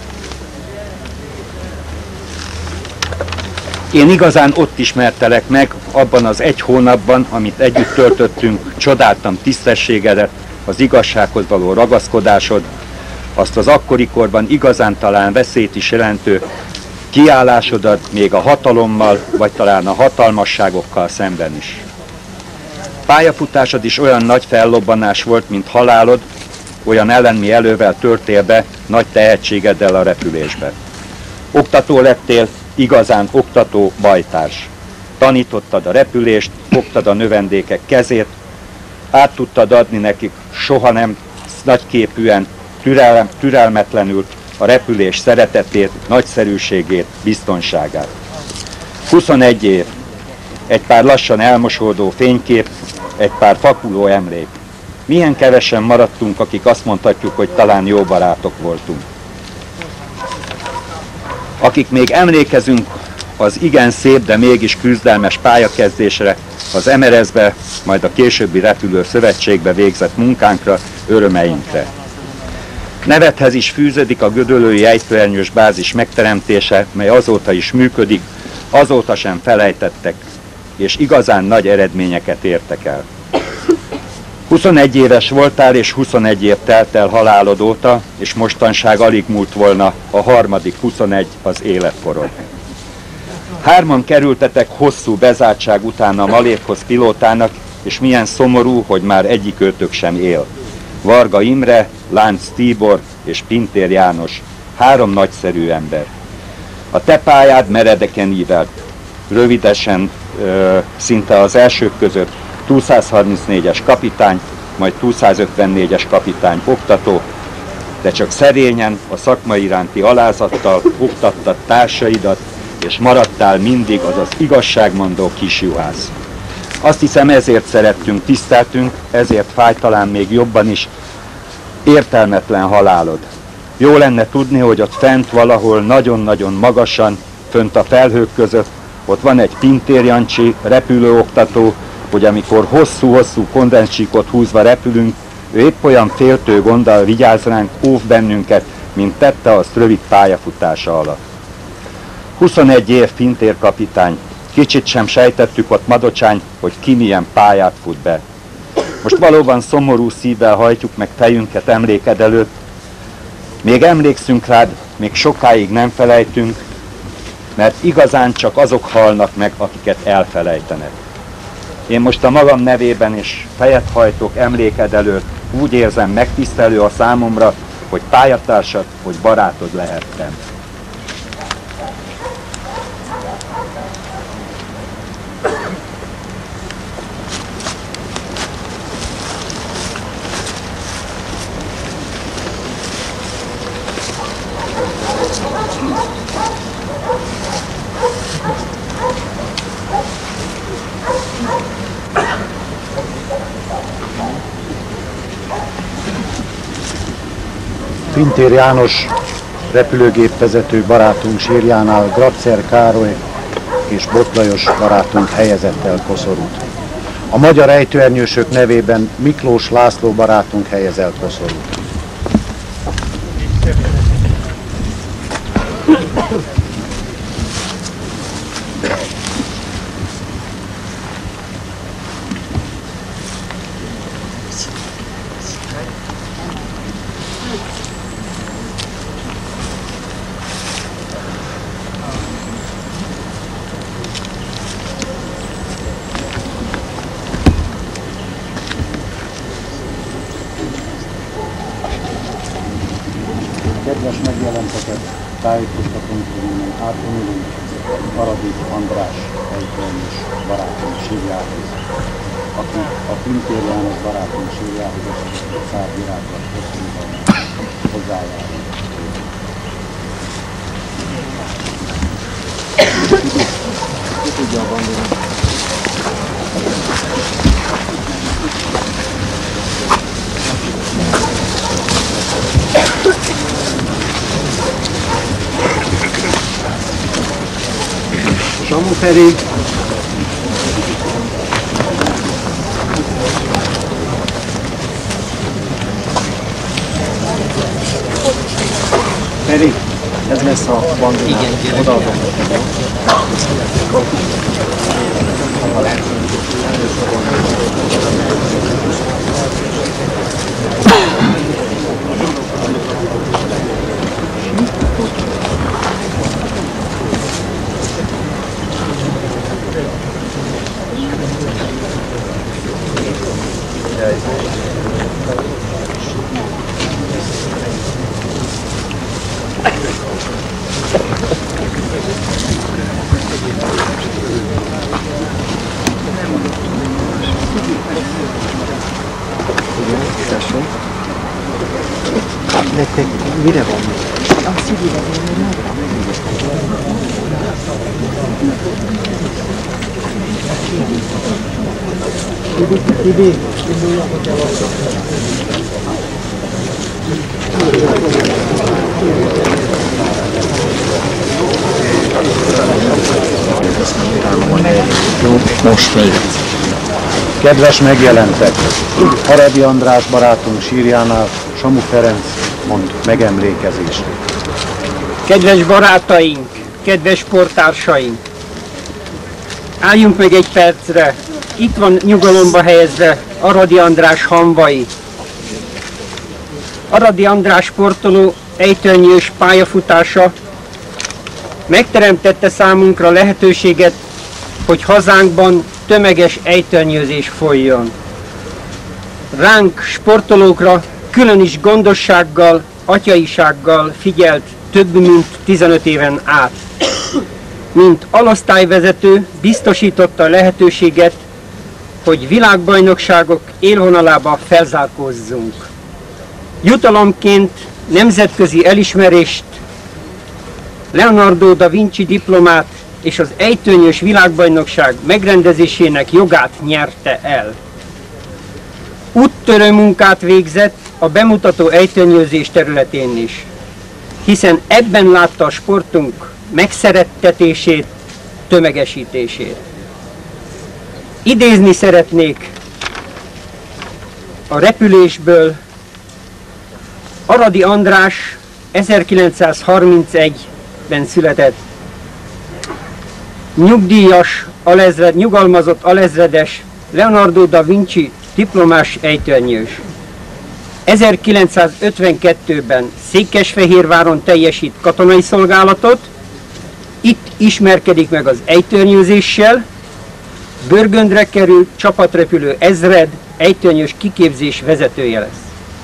Én igazán ott ismertelek meg, abban az egy hónapban, amit együtt töltöttünk, csodáltam tisztességedet, az igazsághoz való ragaszkodásod, azt az akkorikorban igazán talán veszélyt is jelentő kiállásodat még a hatalommal, vagy talán a hatalmasságokkal szemben is. Pályafutásod is olyan nagy fellobbanás volt, mint halálod, olyan ellenmi elővel törtél be nagy tehetségeddel a repülésbe. Oktató lettél, igazán oktató bajtárs. Tanítottad a repülést, fogtad a növendékek kezét, át tudtad adni nekik soha nem nagyképűen, türelem, türelmetlenül a repülés szeretetét, nagyszerűségét, biztonságát. huszonegy év, egy pár lassan elmosódó fénykép, egy pár fakuló emlék. Milyen kevesen maradtunk, akik azt mondhatjuk, hogy talán jó barátok voltunk. Akik még emlékezünk az igen szép, de mégis küzdelmes pályakezdésre, az em er es-be, majd a későbbi repülő szövetségbe végzett munkánkra, örömeinkre. Nevethez is fűződik a gödöllői ejtőernyős bázis megteremtése, mely azóta is működik, azóta sem felejtettek, és igazán nagy eredményeket értek el. huszonegy éves voltál, és huszonegy év telt el halálod óta, és mostanság alig múlt volna a harmadik huszonegy az életkorod. Hárman kerültetek hosszú bezártság után a Malévhoz pilótának, és milyen szomorú, hogy már egyikőtök sem él. Varga Imre, Lánc Tibor és Pintér János, három nagyszerű ember. A te pályád meredeken ívelt, rövidesen, ö, szinte az elsők között kétszázharmincnégyes kapitány, majd kétszázötvennégyes kapitány oktató, de csak szerényen, a szakma iránti alázattal oktattad társaidat, és maradtál mindig az az igazságmondó kisjuhász. Azt hiszem, ezért szerettünk, tiszteltünk, ezért fáj talán még jobban is értelmetlen halálod. Jó lenne tudni, hogy ott fent valahol nagyon-nagyon magasan, fönt a felhők között, ott van egy Pintér Jancsi, repülőoktató, hogy amikor hosszú-hosszú kondenzsíkot húzva repülünk, ő épp olyan féltő gonddal vigyáz ránk, óv bennünket, mint tette azt rövid pályafutása alatt. huszonegy év Pintér kapitány, kicsit sem sejtettük ott Madocsán, hogy ki milyen pályát fut be. Most valóban szomorú szívvel hajtjuk meg fejünket emléked előtt. Még emlékszünk rád, még sokáig nem felejtünk, mert igazán csak azok halnak meg, akiket elfelejtenek. Én most a magam nevében is fejet hajtok emléked előtt, úgy érzem, megtisztelő a számomra, hogy pályatársad, hogy barátod lehettem. Pintér János repülőgépvezető barátunk sírjánál Gratszer Károly és Bot Lajos barátunk helyezett el koszorút. A magyar ejtőernyősök nevében Miklós László barátunk helyez el koszorút. tájékoztatunk, hogy innen átvonulunk Aradi András egybenes barátunk sírjához, aki a Pintér János barátunk sírjához a szárvirággal hosszúban hozzájárul. Ki tudja a bandolni? Samu Feri, Feri, ez lesz a bandolás. Igen, odaadom. Nektek mire van? A szívére van. Tibi, Most megy. Kedves megjelentek! Aradi András barátunk sírjánál Samu Ferenc mond megemlékezést. Kedves barátaink, kedves sporttársaink! Álljunk meg egy percre! Itt van nyugalomba helyezve Aradi András hamvai. Aradi András sportoló ejtőernyős pályafutása megteremtette számunkra lehetőséget, hogy hazánkban tömeges ejtőernyőzés folyjon. Ránk, sportolókra külön is gondossággal, atyaisággal figyelt több mint tizenöt éven át. Mint alosztályvezető biztosította a lehetőséget, hogy világbajnokságok élvonalába felzárkózzunk. Jutalomként nemzetközi elismerést, Leonardo da Vinci diplomát és az ejtőernyős világbajnokság megrendezésének jogát nyerte el. Úttörő munkát végzett a bemutató ejtőernyőzés területén is, hiszen ebben látta a sportunk megszerettetését, tömegesítését. Idézni szeretnék a repülésből. Aradi András ezerkilencszázharmincegyben született. Nyugdíjas, alezred, nyugalmazott alezredes, Leonardo da Vinci diplomás ejtőernyős. ezerkilencszázötvenkettőben Székesfehérváron teljesít katonai szolgálatot, itt ismerkedik meg az ejtőernyőzéssel, Bőrgöndre kerül, csapatrepülő ezred, ejtőernyős kiképzés vezetője lesz.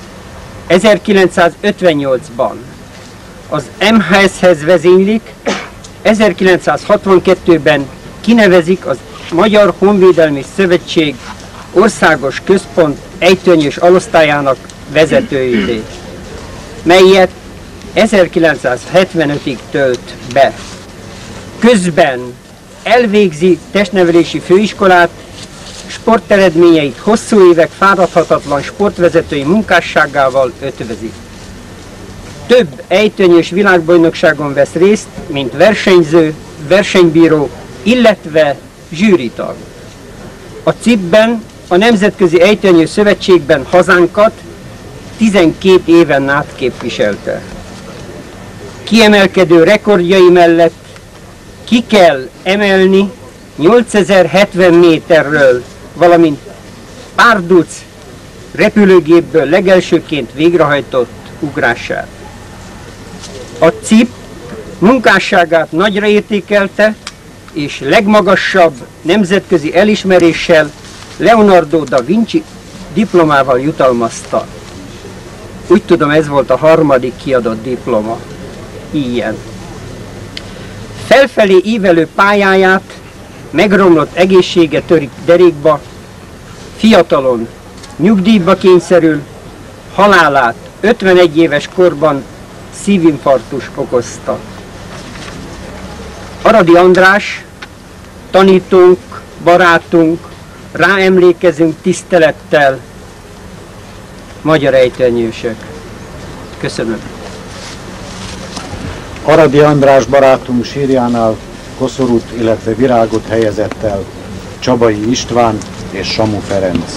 ezerkilencszázötvennyolcban az em há es-hez vezénylik, ezerkilencszázhatvankettőben kinevezik az Magyar Honvédelmi Szövetség Országos Központ ejtőernyős alosztályának vezetőjévé, melyet ezerkilencszázhetvenötig tölt be. Közben elvégzi testnevelési főiskolát, sporteredményeit hosszú évek fáradhatatlan sportvezetői munkásságával ötvözi. Több ejtőernyős világbajnokságon vesz részt, mint versenyző, versenybíró, illetve zsűritag. A cipben, a Nemzetközi Ejtőernyős Szövetségben hazánkat tizenkét éven át képviselte. Kiemelkedő rekordjai mellett ki kell emelni nyolcezer-hetven méterről, valamint párduc repülőgépből legelsőként végrehajtott ugrását. A cip munkásságát nagyra értékelte, és legmagasabb nemzetközi elismeréssel, Leonardo da Vinci diplomával jutalmazta. Úgy tudom, ez volt a harmadik kiadott diploma. Ilyen. felfelé ívelő pályáját megromlott egészsége törik derékba, fiatalon nyugdíjba kényszerül, halálát ötvenegy éves korban szívinfarktus okozta. Aradi András, tanítónk, barátunk, ráemlékezünk tisztelettel, magyar ejtőernyősök. Köszönöm. Aradi András barátunk sírjánál koszorút, illetve virágot helyezett el Csabai István és Samu Ferenc.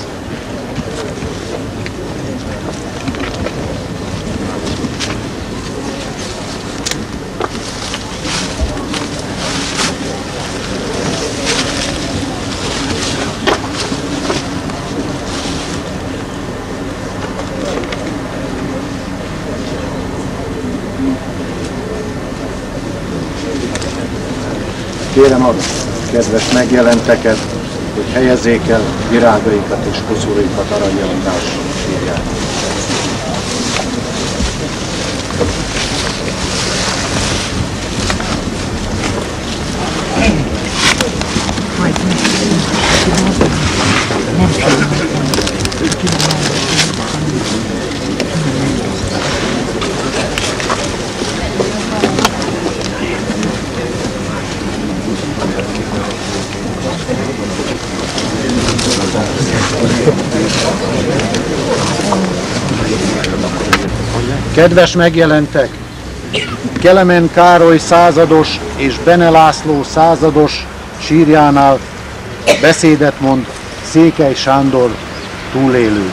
Kérem a kedves megjelenteket, hogy helyezzék el virágaikat és koszorúikat Aradi András sírján. Kedves megjelentek! Kelemen Károly százados és Bene László százados sírjánál beszédet mond Székely Sándor túlélő.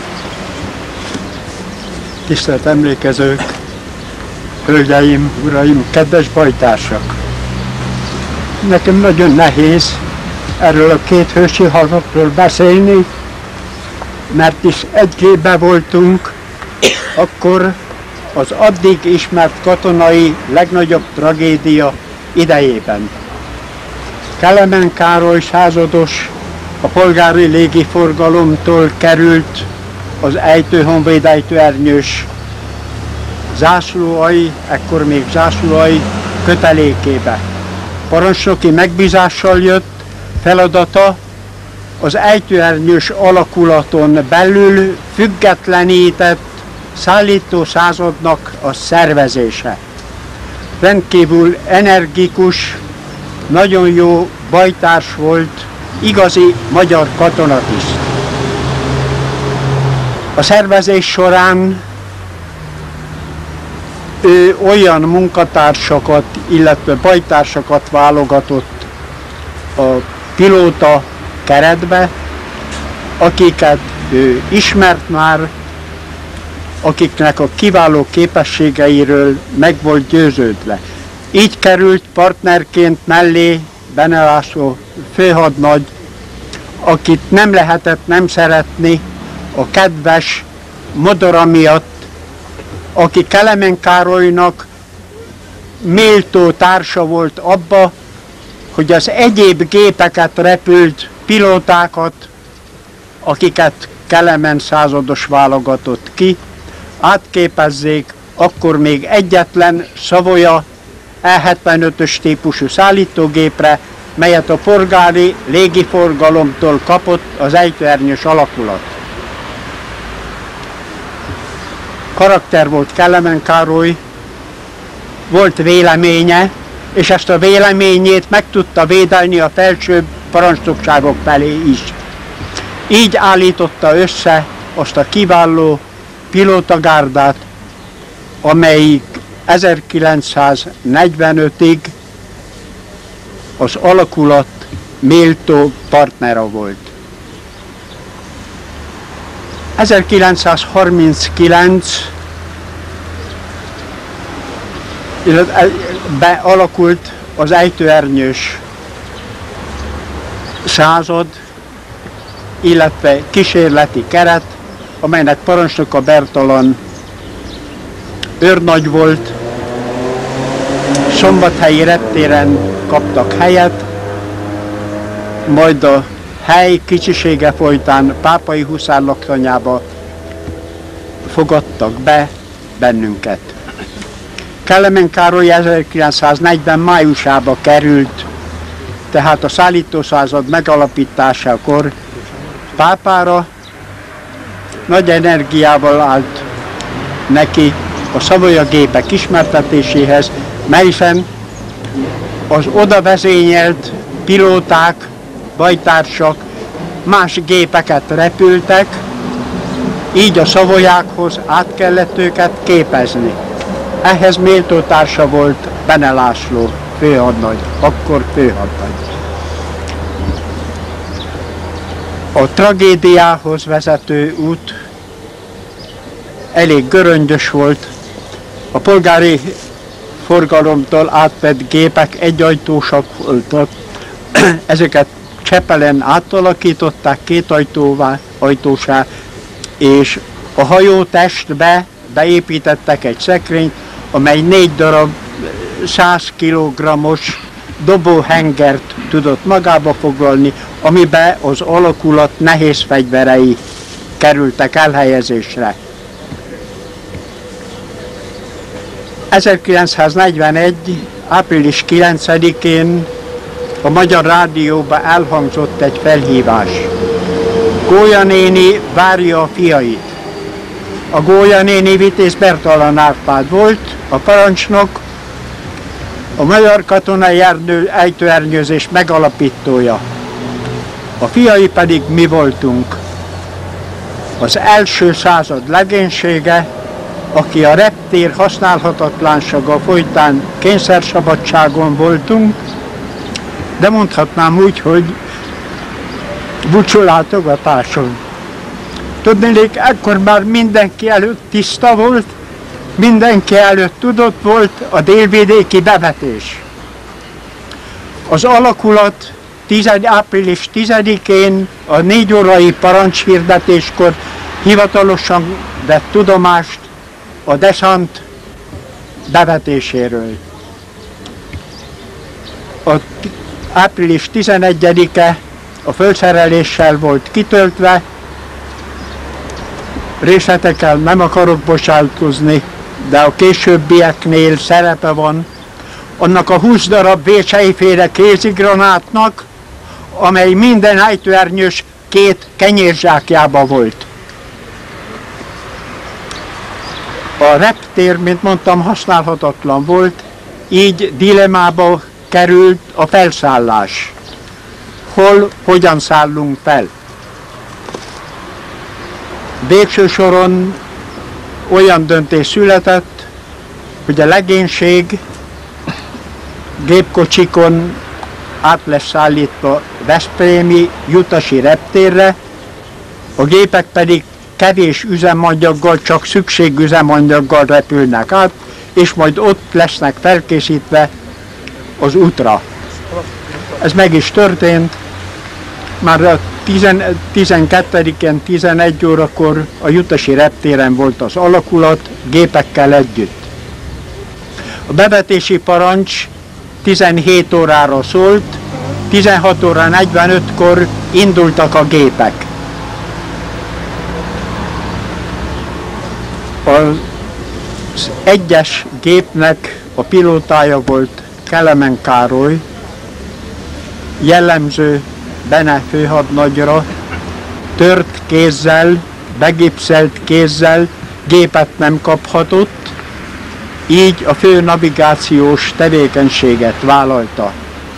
Tisztelt emlékezők, hölgyeim, uraim, kedves bajtársak! Nekem nagyon nehéz erről a két hősi halotról beszélni, mert is egy képben voltunk, akkor az addig ismert katonai legnagyobb tragédia idejében. Kelemen Károly százados a polgári légiforgalomtól került az ejtőhonvéd ejtőernyős zászlóai, ekkor még zászlóai kötelékébe. Parancsnoki megbízással jött, feladata az ejtőernyős alakulaton belül függetlenített szállító századnak a szervezése. Rendkívül energikus, nagyon jó bajtárs volt, igazi magyar katonatiszt. A szervezés során ő olyan munkatársakat, illetve bajtársakat válogatott a pilóta keretbe, akiket ő ismert már, akiknek a kiváló képességeiről meg volt győződve. Így került partnerként mellé Bene László főhadnagy, akit nem lehetett nem szeretni a kedves modora miatt, aki Kelemen Károlynak méltó társa volt abba, hogy az egyéb gépeket repült pilótákat, akiket Kelemen százados válogatott ki, átképezzék akkor még egyetlen Savoia E hetvenötös típusú szállítógépre, melyet a polgári légiforgalomtól kapott az ejtőernyős alakulat. Karakter volt Kelemen Károly, volt véleménye, és ezt a véleményét meg tudta védelni a felsőbb parancsnokságok felé is. Így állította össze azt a kiváló pilótagárdát, amelyik ezerkilencszáznegyvenötig az alakulat méltó partnere volt. ezerkilencszázharminckilencben bealakult az ejtőernyős század, illetve kísérleti keret, amelynek parancsnoka Bertalan őrnagy volt. Szombathelyi reptéren kaptak helyet, majd a hely kicsisége folytán Pápai Huszár laktanyába fogadtak be bennünket. Kelemen Károly ezerkilencszáznegyven májusába került, tehát a szállítószázad megalapításakor pápára. Nagy energiával állt neki a Savoya gépek ismertetéséhez, melyben az oda vezényelt pilóták, bajtársak más gépeket repültek, így a Savoyákhoz át kellett őket képezni. Ehhez méltó társa volt Bene László, főhadnagy, akkor főhadnagy. A tragédiához vezető út elég göröngyös volt. A polgári forgalomtól átvett gépek egyajtósak voltak. Ezeket Csepelen átalakították két ajtóvá, ajtósá, és a hajótestbe beépítettek egy szekrényt, amely négy darab száz kilogrammos dobóhengert tudott magába foglalni, amiben az alakulat nehéz fegyverei kerültek elhelyezésre. ezerkilencszáznegyvenegy. április kilencedikén a Magyar Rádióban elhangzott egy felhívás. Gólya néni várja a fiait. A Gólya néni Vitéz Bertalan Árpád volt, a parancsnok, a Magyar Katonai Ejtőernyőzés megalapítója. A fiai pedig mi voltunk. Az első század legénysége, aki a reptér használhatatlansága folytán kényszerszabadságon voltunk, de mondhatnám úgy, hogy búcsúlátogatáson. Tudnék, ekkor már mindenki előtt tiszta volt, mindenki előtt tudott volt a délvidéki bevetés. Az alakulat április tizedikén a négy órai parancsfirdetéskor hivatalosan vett tudomást a desant bevetéséről. A április tizenegyedike a földszereléssel volt kitöltve, részletekkel nem akarok bocsátkozni, de a későbbieknél szerepe van annak a húsz darab Vécsey-féle kézigranátnak, amely minden ejtőernyős két kenyérzsákjába volt. A reptér, mint mondtam, használhatatlan volt, így dilemmába került a felszállás. Hol, hogyan szállunk fel? Végső soron olyan döntés született, hogy a legénység gépkocsikon át lesz szállítva veszprémi Jutasi reptérre, a gépek pedig kevés üzemanyaggal, csak szükségüzemanyaggal repülnek át, és majd ott lesznek felkészítve az útra. Ez meg is történt, már a tizenkettedikén tizenegy órakor a Jutasi reptéren volt az alakulat, gépekkel együtt. A bevetési parancs tizenhét órára szólt, tizenhat óra negyvenötkor indultak a gépek. Az egyes gépnek a pilótája volt Kelemen Károly, jellemző Bene főhadnagyra, tört kézzel, begipszelt kézzel gépet nem kaphatott, így a fő navigációs tevékenységet vállalta.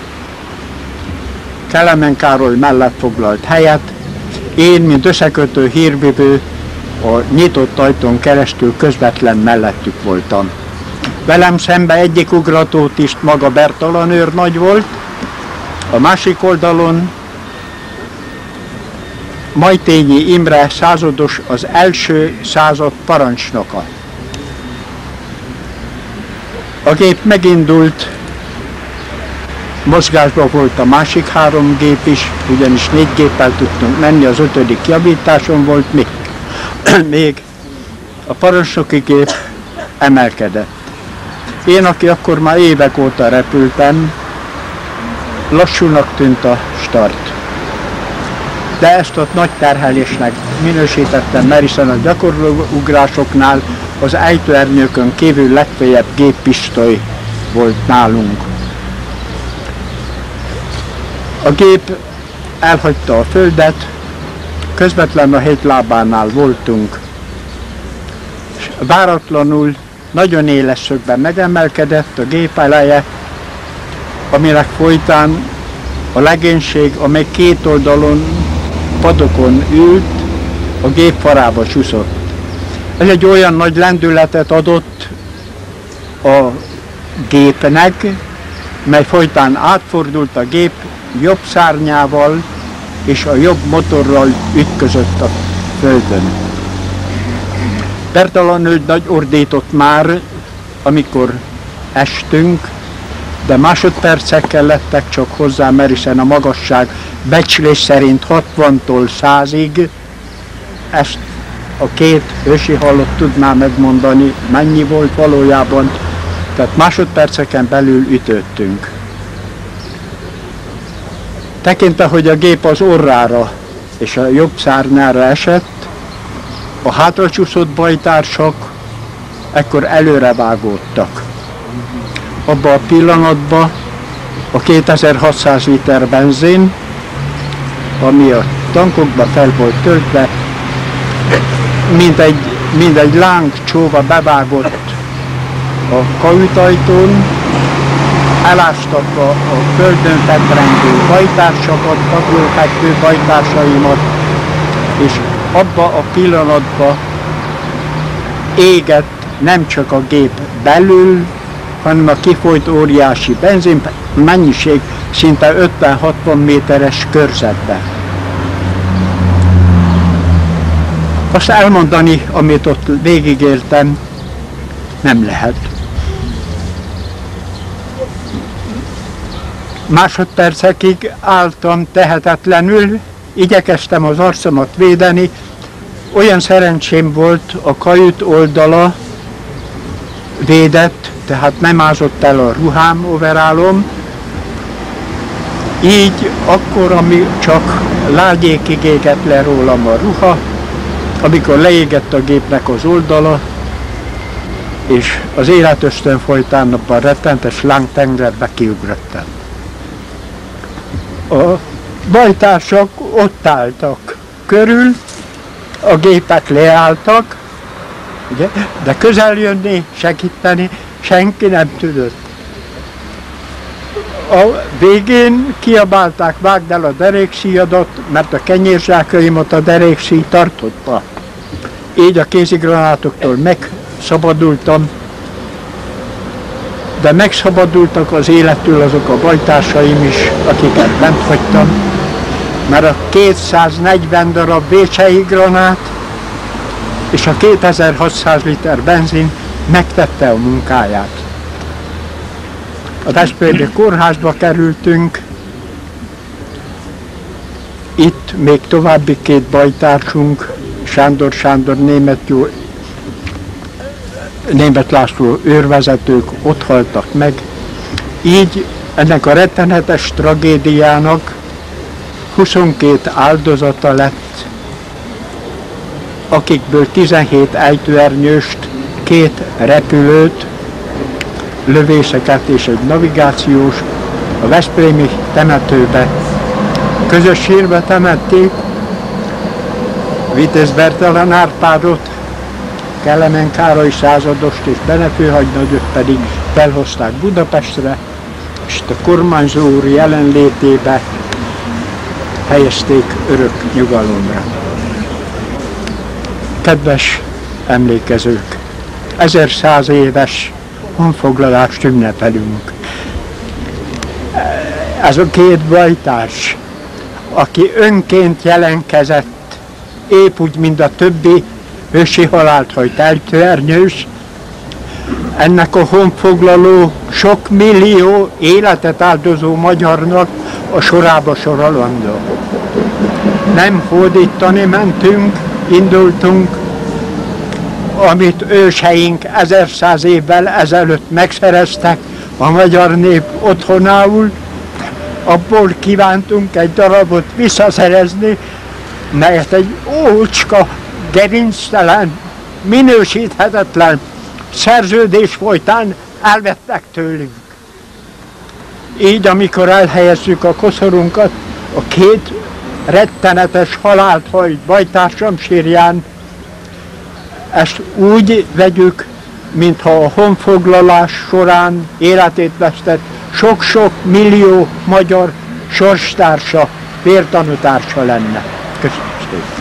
Kelemen Károly mellett foglalt helyet, én, mint összekötő hírvivő, a nyitott ajtón keresztül közvetlen mellettük voltam. Velem szembe egyik ugratótiszt maga Bertalan őrnagy volt, a másik oldalon Majtényi Imre százados, az első század parancsnoka. A gép megindult, mozgásban volt a másik három gép is, ugyanis négy géppel tudtunk menni, az ötödik javításon volt még. még a parancsnoki gép emelkedett. Én, aki akkor már évek óta repültem, lassúnak tűnt a start. de ezt ott nagy terhelésnek minősítettem, mert hiszen a gyakorló ugrásoknál az ejtőernyőkön kívül legfeljebb géppisztoly volt nálunk. A gép elhagyta a földet, közvetlen a hét lábánál voltunk, és váratlanul nagyon éles szögben megemelkedett a gép eleje, aminek folytán a legénység, amely két oldalon padokon ült, a gép farába csúszott. Ez egy olyan nagy lendületet adott a gépnek, mely folytán átfordult a gép jobb szárnyával és a jobb motorral ütközött a földön. Bertalan nagy ordított már, amikor estünk, de másodpercekkel lettek csak hozzá, mert hiszen a magasság becslés szerint hatvantól százig, ezt a két ősi halott tudná megmondani, mennyi volt valójában, tehát másodperceken belül ütődtünk. Tekintve, hogy a gép az orrára és a jobb szárnyára esett, a hátracsúszott bajtársak ekkor előre vágódtak. Abban a pillanatban a kétezer-hatszáz liter benzin, ami a tankokba fel volt töltve, mint egy, mint egy lángcsóva bevágott a kajütajtón, elástakva a földön fetrengő bajtársakat, padlófekvő bajtársaimat, és abba a pillanatban égett nem csak a gép belül, hanem a kifolyt óriási benzin mennyiség szinte ötven-hatvan méteres körzetben. Azt elmondani, amit ott végigéltem, nem lehet. Másodpercekig álltam tehetetlenül, igyekeztem az arcomat védeni, olyan szerencsém volt, a kajüt oldala védett, tehát nem ázott el a ruhám, overálom. Így akkor, ami csak lágyékig égett le rólam a ruha, amikor leégett a gépnek az oldala, és az életösztön folytán abban rettentes lángtengerbe kiugrottam. A bajtársak ott álltak körül, a gépek leálltak, ugye? De közel jönni, segíteni senki nem tudott. A végén kiabálták, vágd el a derékszíjadat, mert a kenyérzsákaimat a derékszíj tartotta. Így a kézigránátoktól megszabadultam, de megszabadultak az élettől azok a bajtársaim is, akiket bent hagytam, mert a kétszáznegyven darab vécsei granát és a kétezer-hatszáz liter benzin megtette a munkáját. A veszprémi kórházba kerültünk, itt még további két bajtársunk, Sándor Sándor, német, jó, német László őrvezetők ott haltak meg. Így ennek a rettenetes tragédiának huszonkét áldozata lett, akikből tizenhét ejtőernyőst, két repülőt, lövészeket és egy navigációs a veszprémi temetőbe. Közös sírbe temették Vitéz Bertalan Árpádot, Kelemen Károly századost és Benefő hadnagyot pedig felhozták Budapestre, és a kormányzó úr jelenlétébe helyezték örök nyugalomra. Kedves emlékezők, ezerszáz éves honfoglalást ünnepelünk. Ez a két bajtárs, aki önként jelenkezett, épp úgy, mint a többi ősi halált hajt ejtőernyős, ennek a honfoglaló sok millió életet áldozó magyarnak a sorába soralandó. Nem hódítani mentünk, indultunk, amit őseink ezerszáz évvel ezelőtt megszereztek a magyar nép otthonául, abból kívántunk egy darabot visszaszerezni, melyet egy ócska, gerinctelen, minősíthetetlen szerződés folytán elvettek tőlünk. Így, amikor elhelyezzük a koszorunkat a két rettenetes halált hajt bajtársam sírján, ezt úgy vegyük, mintha a honfoglalás során életét vesztett sok-sok millió magyar sorstársa, vértanútársa lenne. Köszönöm szépen.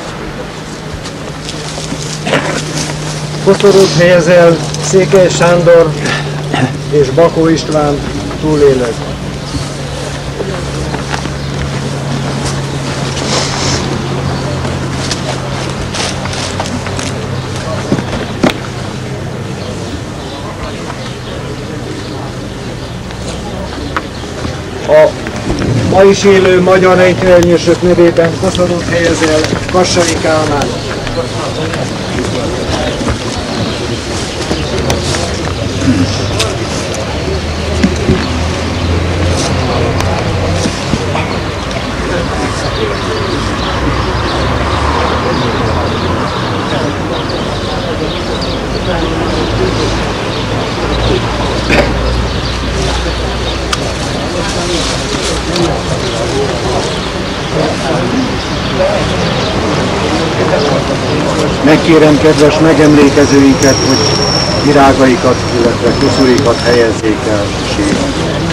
Koszorút helyezel Székely Sándor és Bakó István túlélők. A ma is élő magyar ejtőernyősök nevében koszorút helyezel Kassai Kálmán. Megkérem kedves megemlékezőinket, hogy virágaikat, illetve koszorúikat helyezzék el sírban.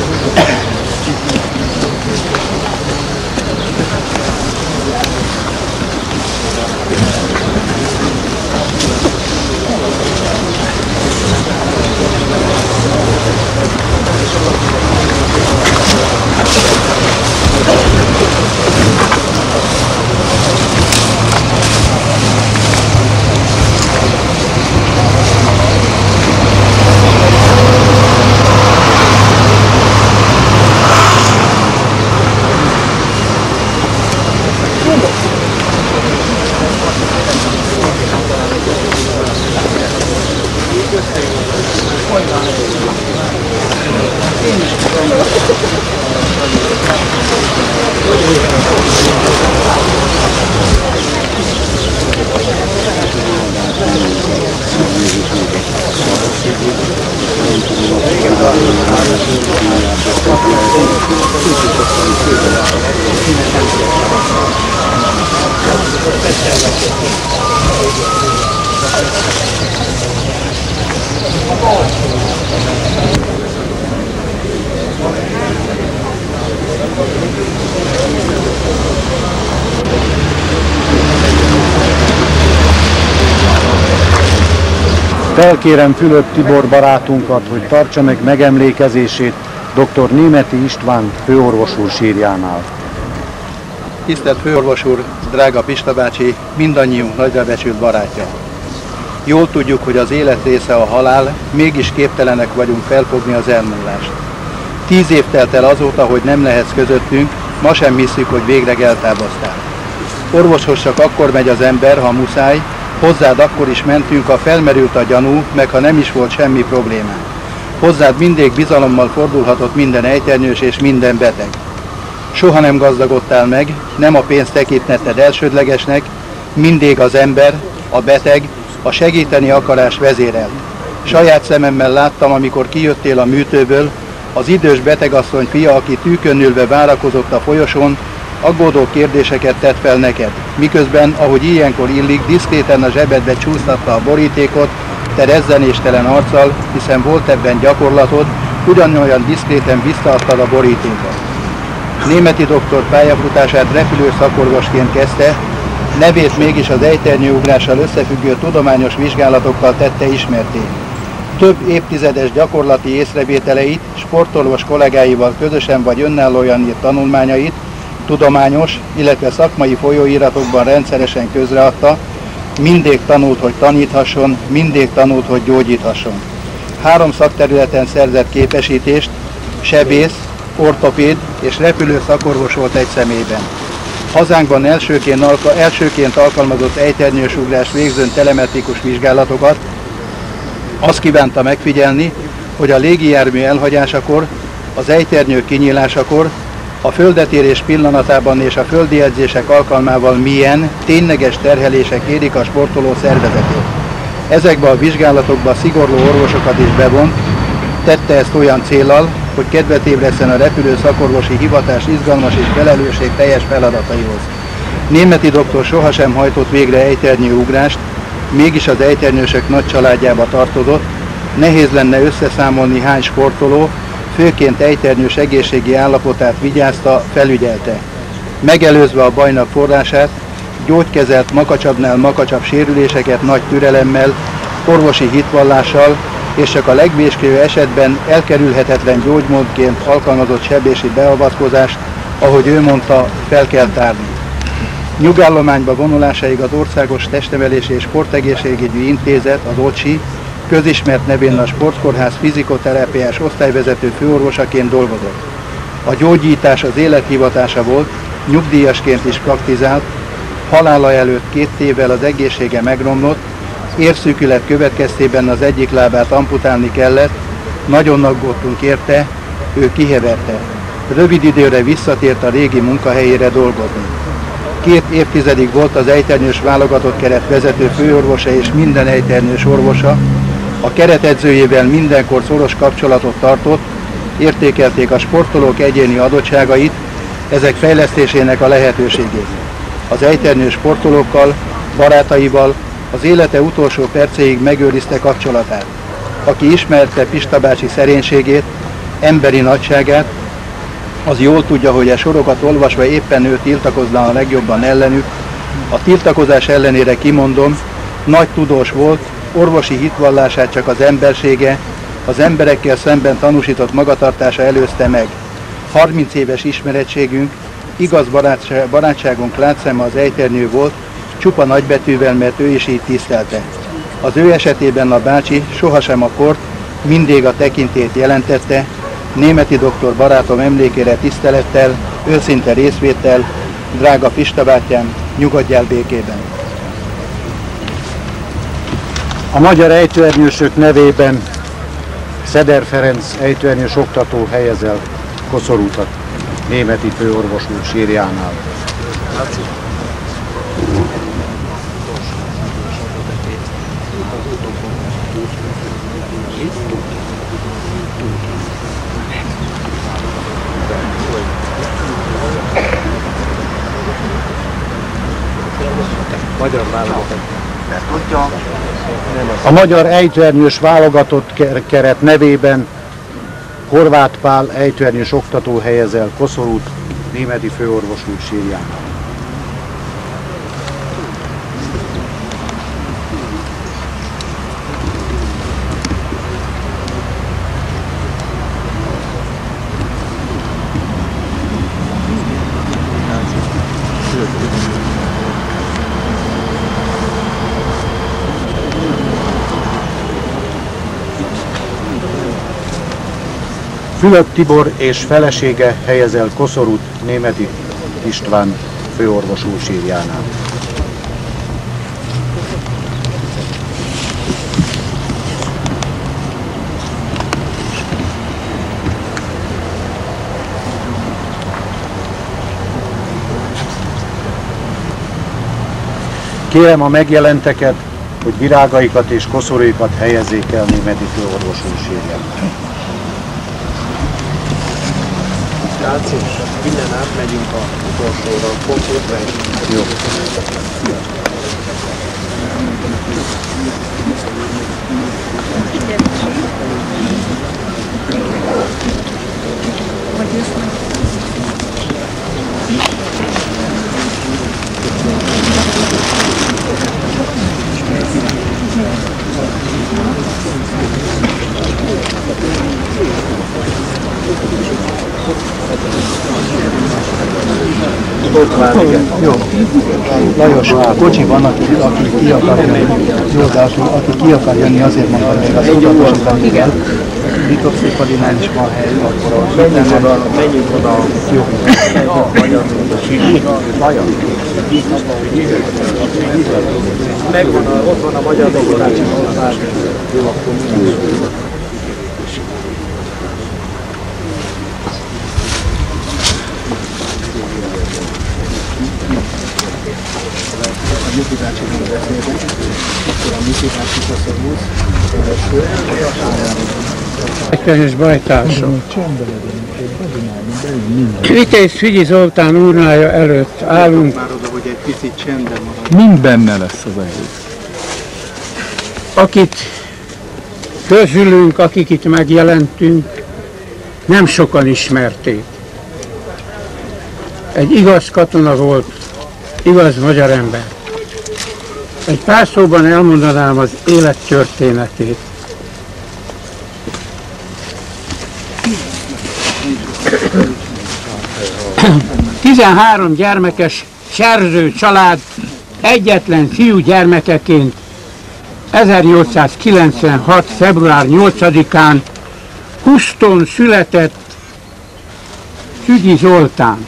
Felkérem Fülöp Tibor barátunkat, hogy tartsa meg megemlékezését dr. Németi István főorvos úr sírjánál. Tisztelt főorvos úr, drága Pista bácsi, mindannyiunk nagyra becsült barátja. Jól tudjuk, hogy az élet része a halál, mégis képtelenek vagyunk felfogni az elmúlást. Tíz év telt el azóta, hogy nem lehetsz közöttünk, ma sem hiszük, hogy végleg eltávoztál. Orvoshoz csak akkor megy az ember, ha muszáj, hozzád akkor is mentünk, ha felmerült a gyanú, meg ha nem is volt semmi problémánk. Hozzád mindig bizalommal fordulhatott minden ejternyős és minden beteg. Soha nem gazdagodtál meg, nem a pénzt tekintetted elsődlegesnek, mindig az ember, a beteg, a segíteni akarás vezérelt. Saját szememmel láttam, amikor kijöttél a műtőből, az idős betegasszony fia, aki tűkön ülve várakozott a folyosón, aggódó kérdéseket tett fel neked, miközben, ahogy ilyenkor illik, diszkréten a zsebedbe csúsztatta a borítékot, te rezzenéstelen arccal, hiszen volt ebben gyakorlatod, ugyanolyan diszkréten visszaadtad a borítékot. Németi doktor pályafutását repülőszakorvosként kezdte, nevét mégis az ejternyőugrással összefüggő tudományos vizsgálatokkal tette ismerté. Több évtizedes gyakorlati észrevételeit, sportorvos kollégáival közösen vagy önállóan írt tanulmányait, tudományos, illetve szakmai folyóiratokban rendszeresen közreadta, mindig tanult, hogy taníthasson, mindig tanult, hogy gyógyíthasson. Három szakterületen szerzett képesítést, sebész, ortopéd és repülőszakorvos volt egy személyben. Hazánkban elsőként, alka, elsőként alkalmazott ejternyős ugrás végzőn telemetrikus vizsgálatokat, azt kívánta megfigyelni, hogy a légijármű elhagyásakor, az ejternyő kinyílásakor a földetérés pillanatában és a földi edzések alkalmával milyen, tényleges terhelések érik a sportoló szervezetét. Ezekbe a vizsgálatokba szigorú orvosokat is bevont, tette ezt olyan céllal, hogy kedvet ébresszen a repülő szakorvosi hivatás izgalmas és felelősség teljes feladataihoz. Németi doktor sohasem hajtott végre ejternyő ugrást, mégis az ejternyősök nagy családjába tartozott, nehéz lenne összeszámolni hány sportoló, főként ejternyős egészségi állapotát vigyázta, felügyelte. Megelőzve a bajnak forrását, gyógykezelt makacsabbnál makacsabb sérüléseket nagy türelemmel, orvosi hitvallással, és csak a legvégső esetben elkerülhetetlen gyógymódként alkalmazott sebészi beavatkozást, ahogy ő mondta, fel kell tárni. Nyugállományba vonulásáig az Országos Testnevelési és Sportegészségügyi Intézet, az o cé i, közismert nevén a Sportkórház fizikoterápiás osztályvezető főorvosaként dolgozott. A gyógyítás az élethivatása volt, nyugdíjasként is praktizált, halála előtt két évvel az egészsége megromlott, érszűkület következtében az egyik lábát amputálni kellett, nagyon aggódtunk érte, ő kiheverte. Rövid időre visszatért a régi munkahelyére dolgozni. Két évtizedig volt az ejternyős válogatott keret vezető főorvosa és minden ejternyős orvosa, a keretedzőjével mindenkor szoros kapcsolatot tartott, értékelték a sportolók egyéni adottságait, ezek fejlesztésének a lehetőségét. Az ejternyős sportolókkal, barátaival az élete utolsó percéig megőrizte kapcsolatát. Aki ismerte Pista bácsi szerénységét, emberi nagyságát, az jól tudja, hogy a sorokat olvasva éppen ő tiltakozna a legjobban ellenük. A tiltakozás ellenére kimondom, nagy tudós volt, orvosi hitvallását csak az embersége, az emberekkel szemben tanúsított magatartása előzte meg. harminc éves ismerettségünk, igaz barátság, barátságunk látszema az ejternyő volt, csupa nagybetűvel, mert ő is így tisztelte. Az ő esetében a bácsi sohasem a kort, mindig a tekintét jelentette, Németi doktor barátom emlékére tisztelettel, őszinte részvéttel, drága Pista bátyám, nyugodjál békében. A magyar ejtőernyősök nevében Szeder Ferenc ejtőernyős oktató helyez el koszorútat Németi főorvos úr sírjánál. A magyar ejtőernyős válogatott keret nevében Horváth Pál ejtőernyős oktató helyez el koszorút Németi főorvos úr sírjánál. Fülöp Tibor és felesége helyez el koszorút Németi István főorvos úr sírjánál. Kérem a megjelenteket, hogy virágaikat és koszorúikat helyezzék el Németi főorvos úr sírjánál. Látszik, innen átmegyünk a utolsóra, pont ötven. Jó. Jó. Lajos, a kocsi van, aki, aki ki akar jönni. Jó, de aki, aki ki akar jönni, azért mondtam még az utatosítani kell. Litopszépadinál is van hely, akkor a... Menjünk oda, menjünk oda. Jó. Megvan, a, ott van a magyar dokumentáció. Jó, akkor a Miki bácsinak beszélnek, akkor a Miki bácsi koszorúz, Kedves bajtársak! Vitéz Fügyi Zoltán urnája előtt állunk. már oda, hogy egy picit csendben marad. Mind benne lesz az egész. Akit közülünk, akik itt megjelentünk, nem sokan ismerték. Egy igaz katona volt, igaz magyar ember. Egy pár szóban elmondanám az élet történetét. tizenhárom gyermekes szerző család egyetlen fiú gyermekeként ezernyolcszázkilencvenhat. február nyolcadikán Huszton született Fügyi Zoltán.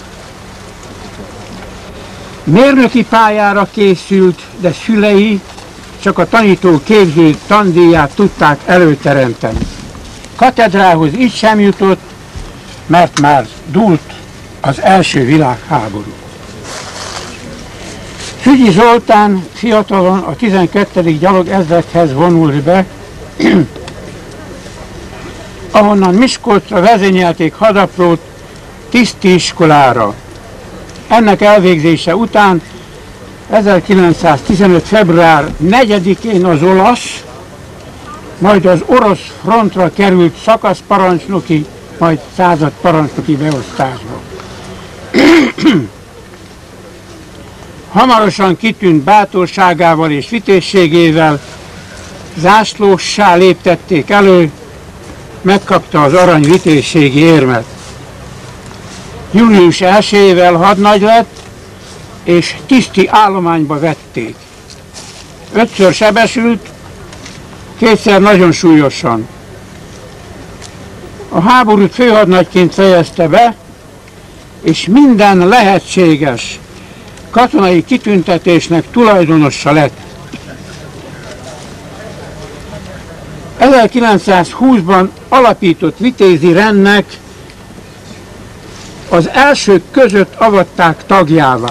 Mérnöki pályára készült, de szülei csak a tanító képző tandíját tudták előteremteni. Katedrához így sem jutott, mert már dúlt az első világháború. Fügyi Zoltán fiatalon a tizenkettedik gyalogezredhez vonult be, ahonnan Miskolcra vezényelték hadaprót tiszti iskolára. Ennek elvégzése után ezerkilencszáztizenöt. február negyedikén az olasz, majd az orosz frontra került szakaszparancsnoki, majd századparancsnoki beosztásba. Hamarosan kitűnt bátorságával és vitézségével, zászlóssá léptették elő, megkapta az arany vitézségi érmet. július elsejével hadnagy lett, és tiszti állományba vették. Ötször sebesült, kétszer nagyon súlyosan. A háborút főhadnagyként fejezte be, és minden lehetséges katonai kitüntetésnek tulajdonosa lett. ezerkilencszázhúszban alapított vitézi rendnek az elsők között avatták tagjává.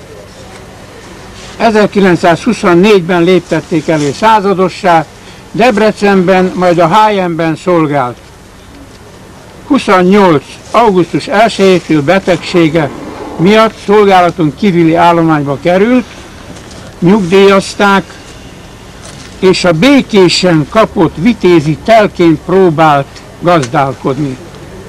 ezerkilencszázhuszonnégyben léptették elő századossá, Debrecenben, majd a há em-ben szolgált. huszonnyolc. augusztus elsejétől betegsége miatt szolgálaton kívüli állományba került, nyugdíjazták, és a békésen kapott vitézi telkén próbált gazdálkodni.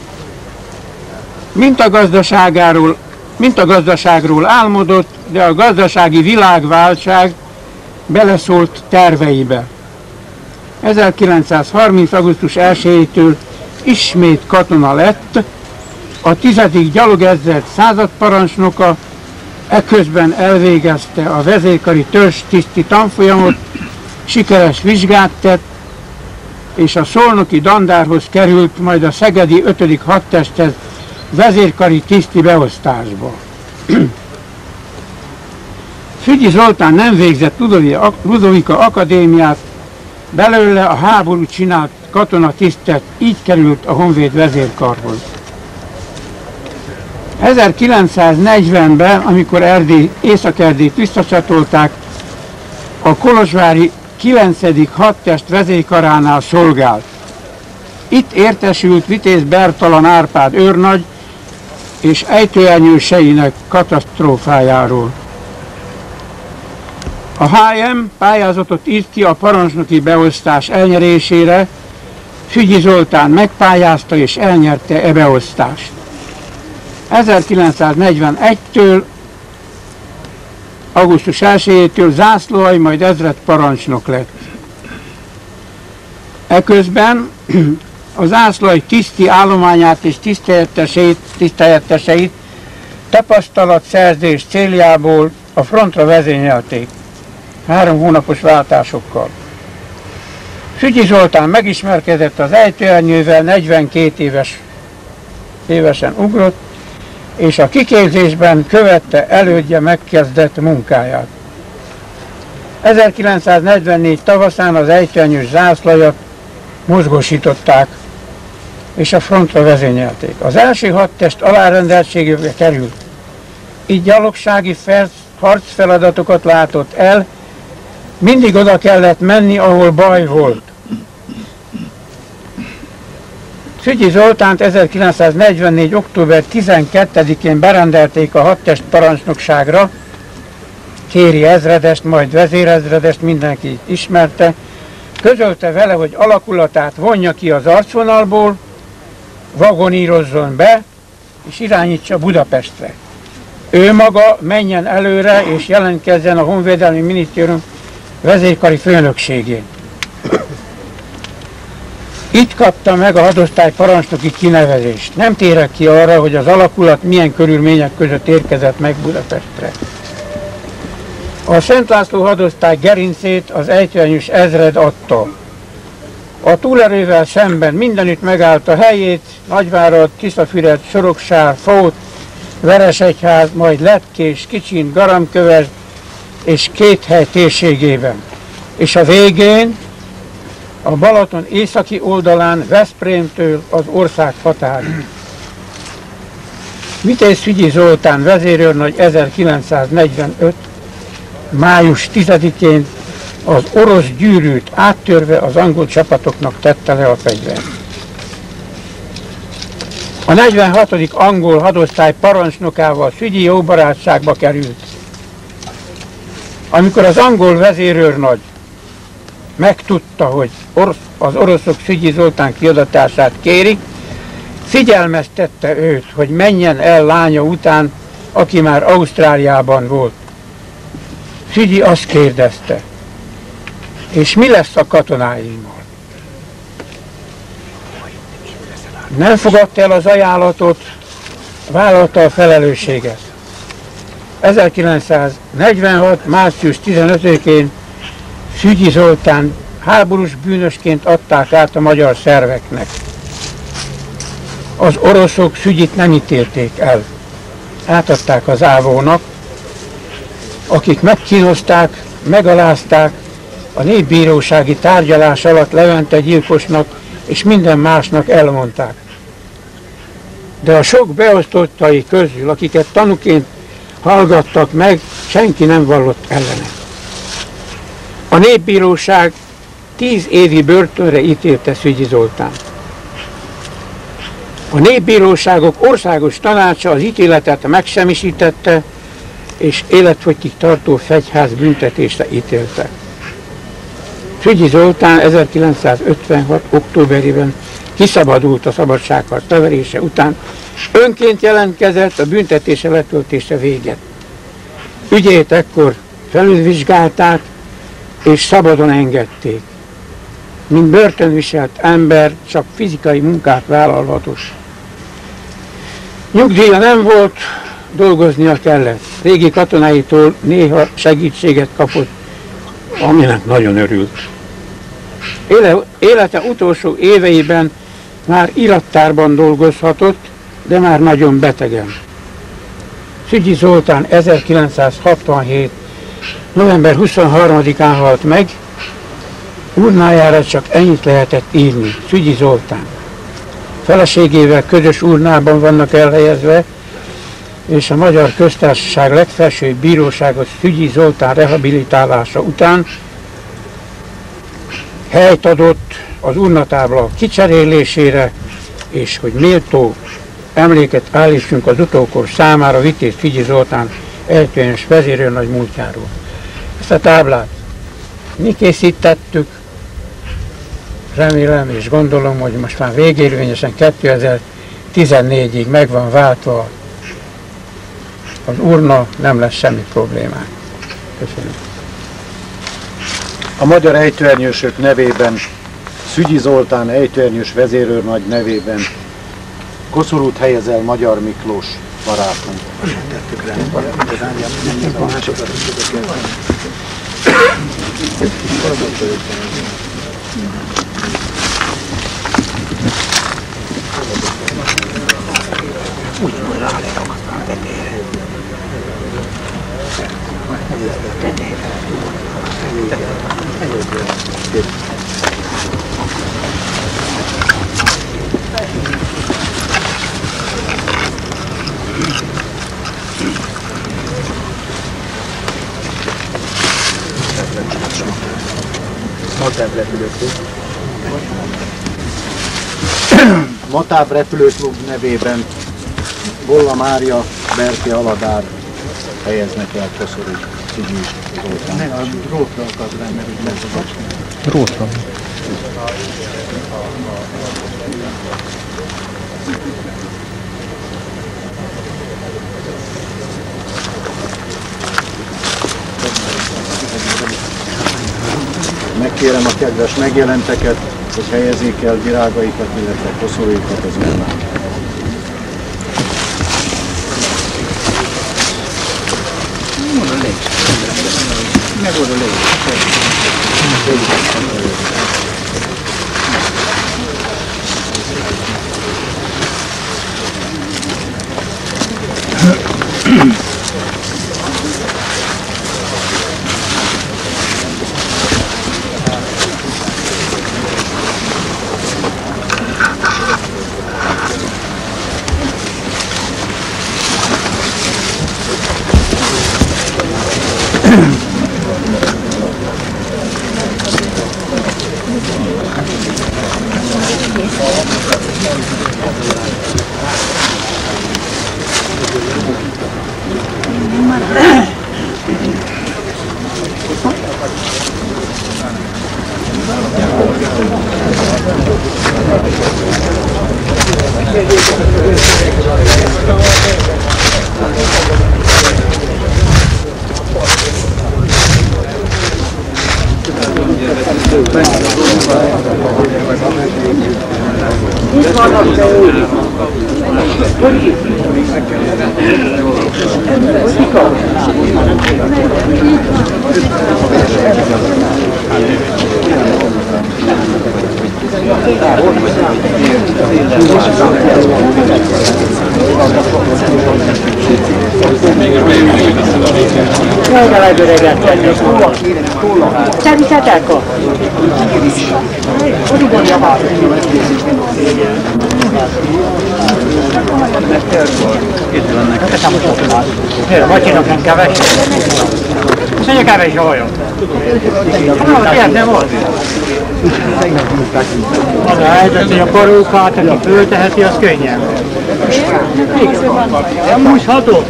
Mint a gazdaságáról, mint a gazdaságról álmodott, de a gazdasági világválság beleszólt terveibe. ezerkilencszázharminc. augusztus elsejétől ismét katona lett, a tizedik gyalogezred századparancsnoka, eközben elvégezte a vezérkari törzstiszti tanfolyamot, sikeres vizsgát tett, és a szolnoki dandárhoz került, majd a szegedi ötödik hadtesthez vezérkari tiszti beosztásba. Fügyi Zoltán nem végzett Ludovika akadémiát, belőle a háború csinált katonatisztet, így került a honvéd vezérkarhoz. ezerkilencszáznegyvenben, amikor Erdély, Észak-Erdélyt visszacsatolták, a kolozsvári kilencedik hadtest vezérkaránál szolgált. Itt értesült Vitéz Bertalan Árpád őrnagy és ejtőernyőseinek katasztrófájáról. A há em pályázatot írt ki a parancsnoki beosztás elnyerésére, Fügyi Zoltán megpályázta és elnyerte e beosztást. ezerkilencszáznegyvenegytől augusztus elsejétől zászlóalj, majd ezredparancsnok lett. Eközben a zászlóalj tiszti állományát és tiszthelyetteseit, tiszthelyetteseit tapasztalatszerzés céljából a frontra vezényelték, három hónapos váltásokkal. Fügyi Zoltán megismerkedett az ejtőernyővel, negyvenkét éves, évesen ugrott, és a kiképzésben követte elődje megkezdett munkáját. ezerkilencszáznegyvennégy tavaszán az ejtőernyős zászlajat mozgósították, és a frontra vezényelték. Az első hadtest alárendeltségébe került. Így gyalogsági harcfeladatokat látott el, mindig oda kellett menni, ahol baj volt. Szügyi Zoltánt ezerkilencszáznegyvennégy. október tizenkettedikén berendelték a hadtest parancsnokságra, Kéri ezredest, majd vezérezredest, mindenki ismerte, közölte vele, hogy alakulatát vonja ki az arcvonalból, vagonírozzon be, és irányítsa Budapestre. Ő maga menjen előre, és jelentkezzen a Honvédelmi Minisztérium vezérkari főnökségén. Így kapta meg a hadosztály parancsnoki kinevezést. Nem térek ki arra, hogy az alakulat milyen körülmények között érkezett meg Budapestre. A Szent László hadosztály gerincét az ejtőernyős ezred adta. A túlerővel szemben mindenütt megállt a helyét, Nagyvárad, Tiszafüred, Soroksár, Fót, Veresegyház, majd Lepkés, Kicsin, Garamköves és Kéthely térségében. És a végén a Balaton északi oldalán Veszprémtől az ország határig. Vitéz Szügyi Zoltán vezérőrnagy ezerkilencszáznegyvenöt. május tizedikén az orosz gyűrűt áttörve az angol csapatoknak tette le a fegyvert. A negyvenhatodik angol hadosztály parancsnokával Szügyi jó barátságba került. Amikor az angol vezérőrnagy megtudta, hogy az oroszok Szügyi Zoltán kiadatását kérik, figyelmeztette őt, hogy menjen el lánya után, aki már Ausztráliában volt. Szügyi azt kérdezte, és mi lesz a katonáimmal? Nem fogadta el az ajánlatot, vállalta a felelősséget. ezerkilencszáznegyvenhat. március tizenötödikén Szügyi Zoltán háborús bűnösként adták át a magyar szerveknek. Az oroszok Szügyit nem ítélték el. Átadták az ávónak, akik megkínozták, megalázták, a népbírósági tárgyalás alatt Levente gyilkosnak és minden másnak elmondták. De a sok beosztottai közül, akiket tanúként hallgattak meg, senki nem vallott ellene. A népbíróság tíz évi börtönre ítélte Szügyi Zoltán. A népbíróságok országos tanácsa az ítéletet megsemmisítette, és életfogytig tartó fegyház büntetésre ítélte. Szügyi Zoltán ezerkilencszázötvenhat. októberében kiszabadult a szabadságharc leverése után, önként jelentkezett a büntetése letöltése véget. Ügyét ekkor felülvizsgálták, és szabadon engedték. Mint börtönviselt ember, csak fizikai munkát vállalhatott. Nyugdíja nem volt, dolgoznia kellett. Régi katonáitól néha segítséget kapott, aminek nagyon örült. Éle, élete utolsó éveiben már irattárban dolgozhatott, de már nagyon betegen. Szügyi Zoltán ezerkilencszázhatvanhét. november huszonharmadikán halt meg, urnájára csak ennyit lehetett írni: Szügyi Zoltán. Feleségével közös urnában vannak elhelyezve, és a Magyar Köztársaság legfelsőbb bírósága Szügyi Zoltán rehabilitálása után helyt adott az urnatábla kicserélésére, és hogy méltó emléket állítsunk az utókor számára Vitéz Szügyi Zoltán ejtőernyős vezérőrnagy múltjáról. Ezt a táblát mi készítettük, remélem és gondolom, hogy most már végérvényesen kétezer-tizennégyig meg van váltva az urna, nem lesz semmi problémák. Köszönöm. A magyar ejtőernyősök nevében, Szügyi Zoltán ejtőernyős vezérőrnagy nevében koszorút helyez el Magyar Miklós barátunk. Úgy van, rálerak a tetejére. Tetejére. Matáv repülőklub. Matáv repülőklub nevében Bolla Mária, Berke Aladár helyeznek el Koszorú Szigyi Zoltán. Ne, a drótra akad lenne, hogy megfogadni. Drótra. Megkérem a kedves megjelenteket, hogy helyezzék el virágaikat, illetve koszorújukat az urnán. Meg oda légy. Még a legöregebb tenni, túl túl Szerintem a? Hogy gondolja már? Itt vannak. Köszönöm, hogy ott van. Miért, a Macsinak nem keves? Mondja keves a hajó. Ah, ilyen nem volt. Az a helyzet, hogy a parókát, aki fölteheti, az könnyen. Nem húzható?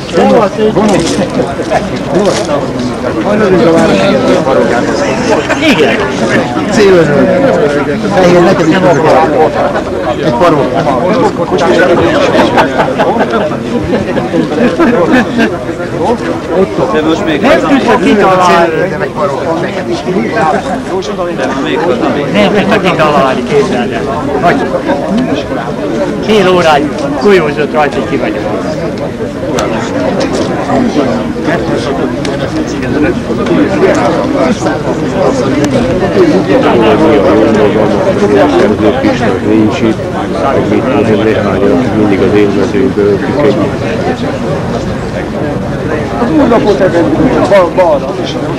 Hajlódik a város a parókához. Igen. Célöző. Fehér neked is egy parókát. De most még nem tudta kitalálni. Egy parókát neked is. Nem tudta kitalálni, képzeld el. Fél óráig golyózott rajta, hogy ki vagyok. Szerzők is nincs itt, meg mit tudom, néhányan mindig az élmezőből kikegyít. Az úrnapot ezen balra,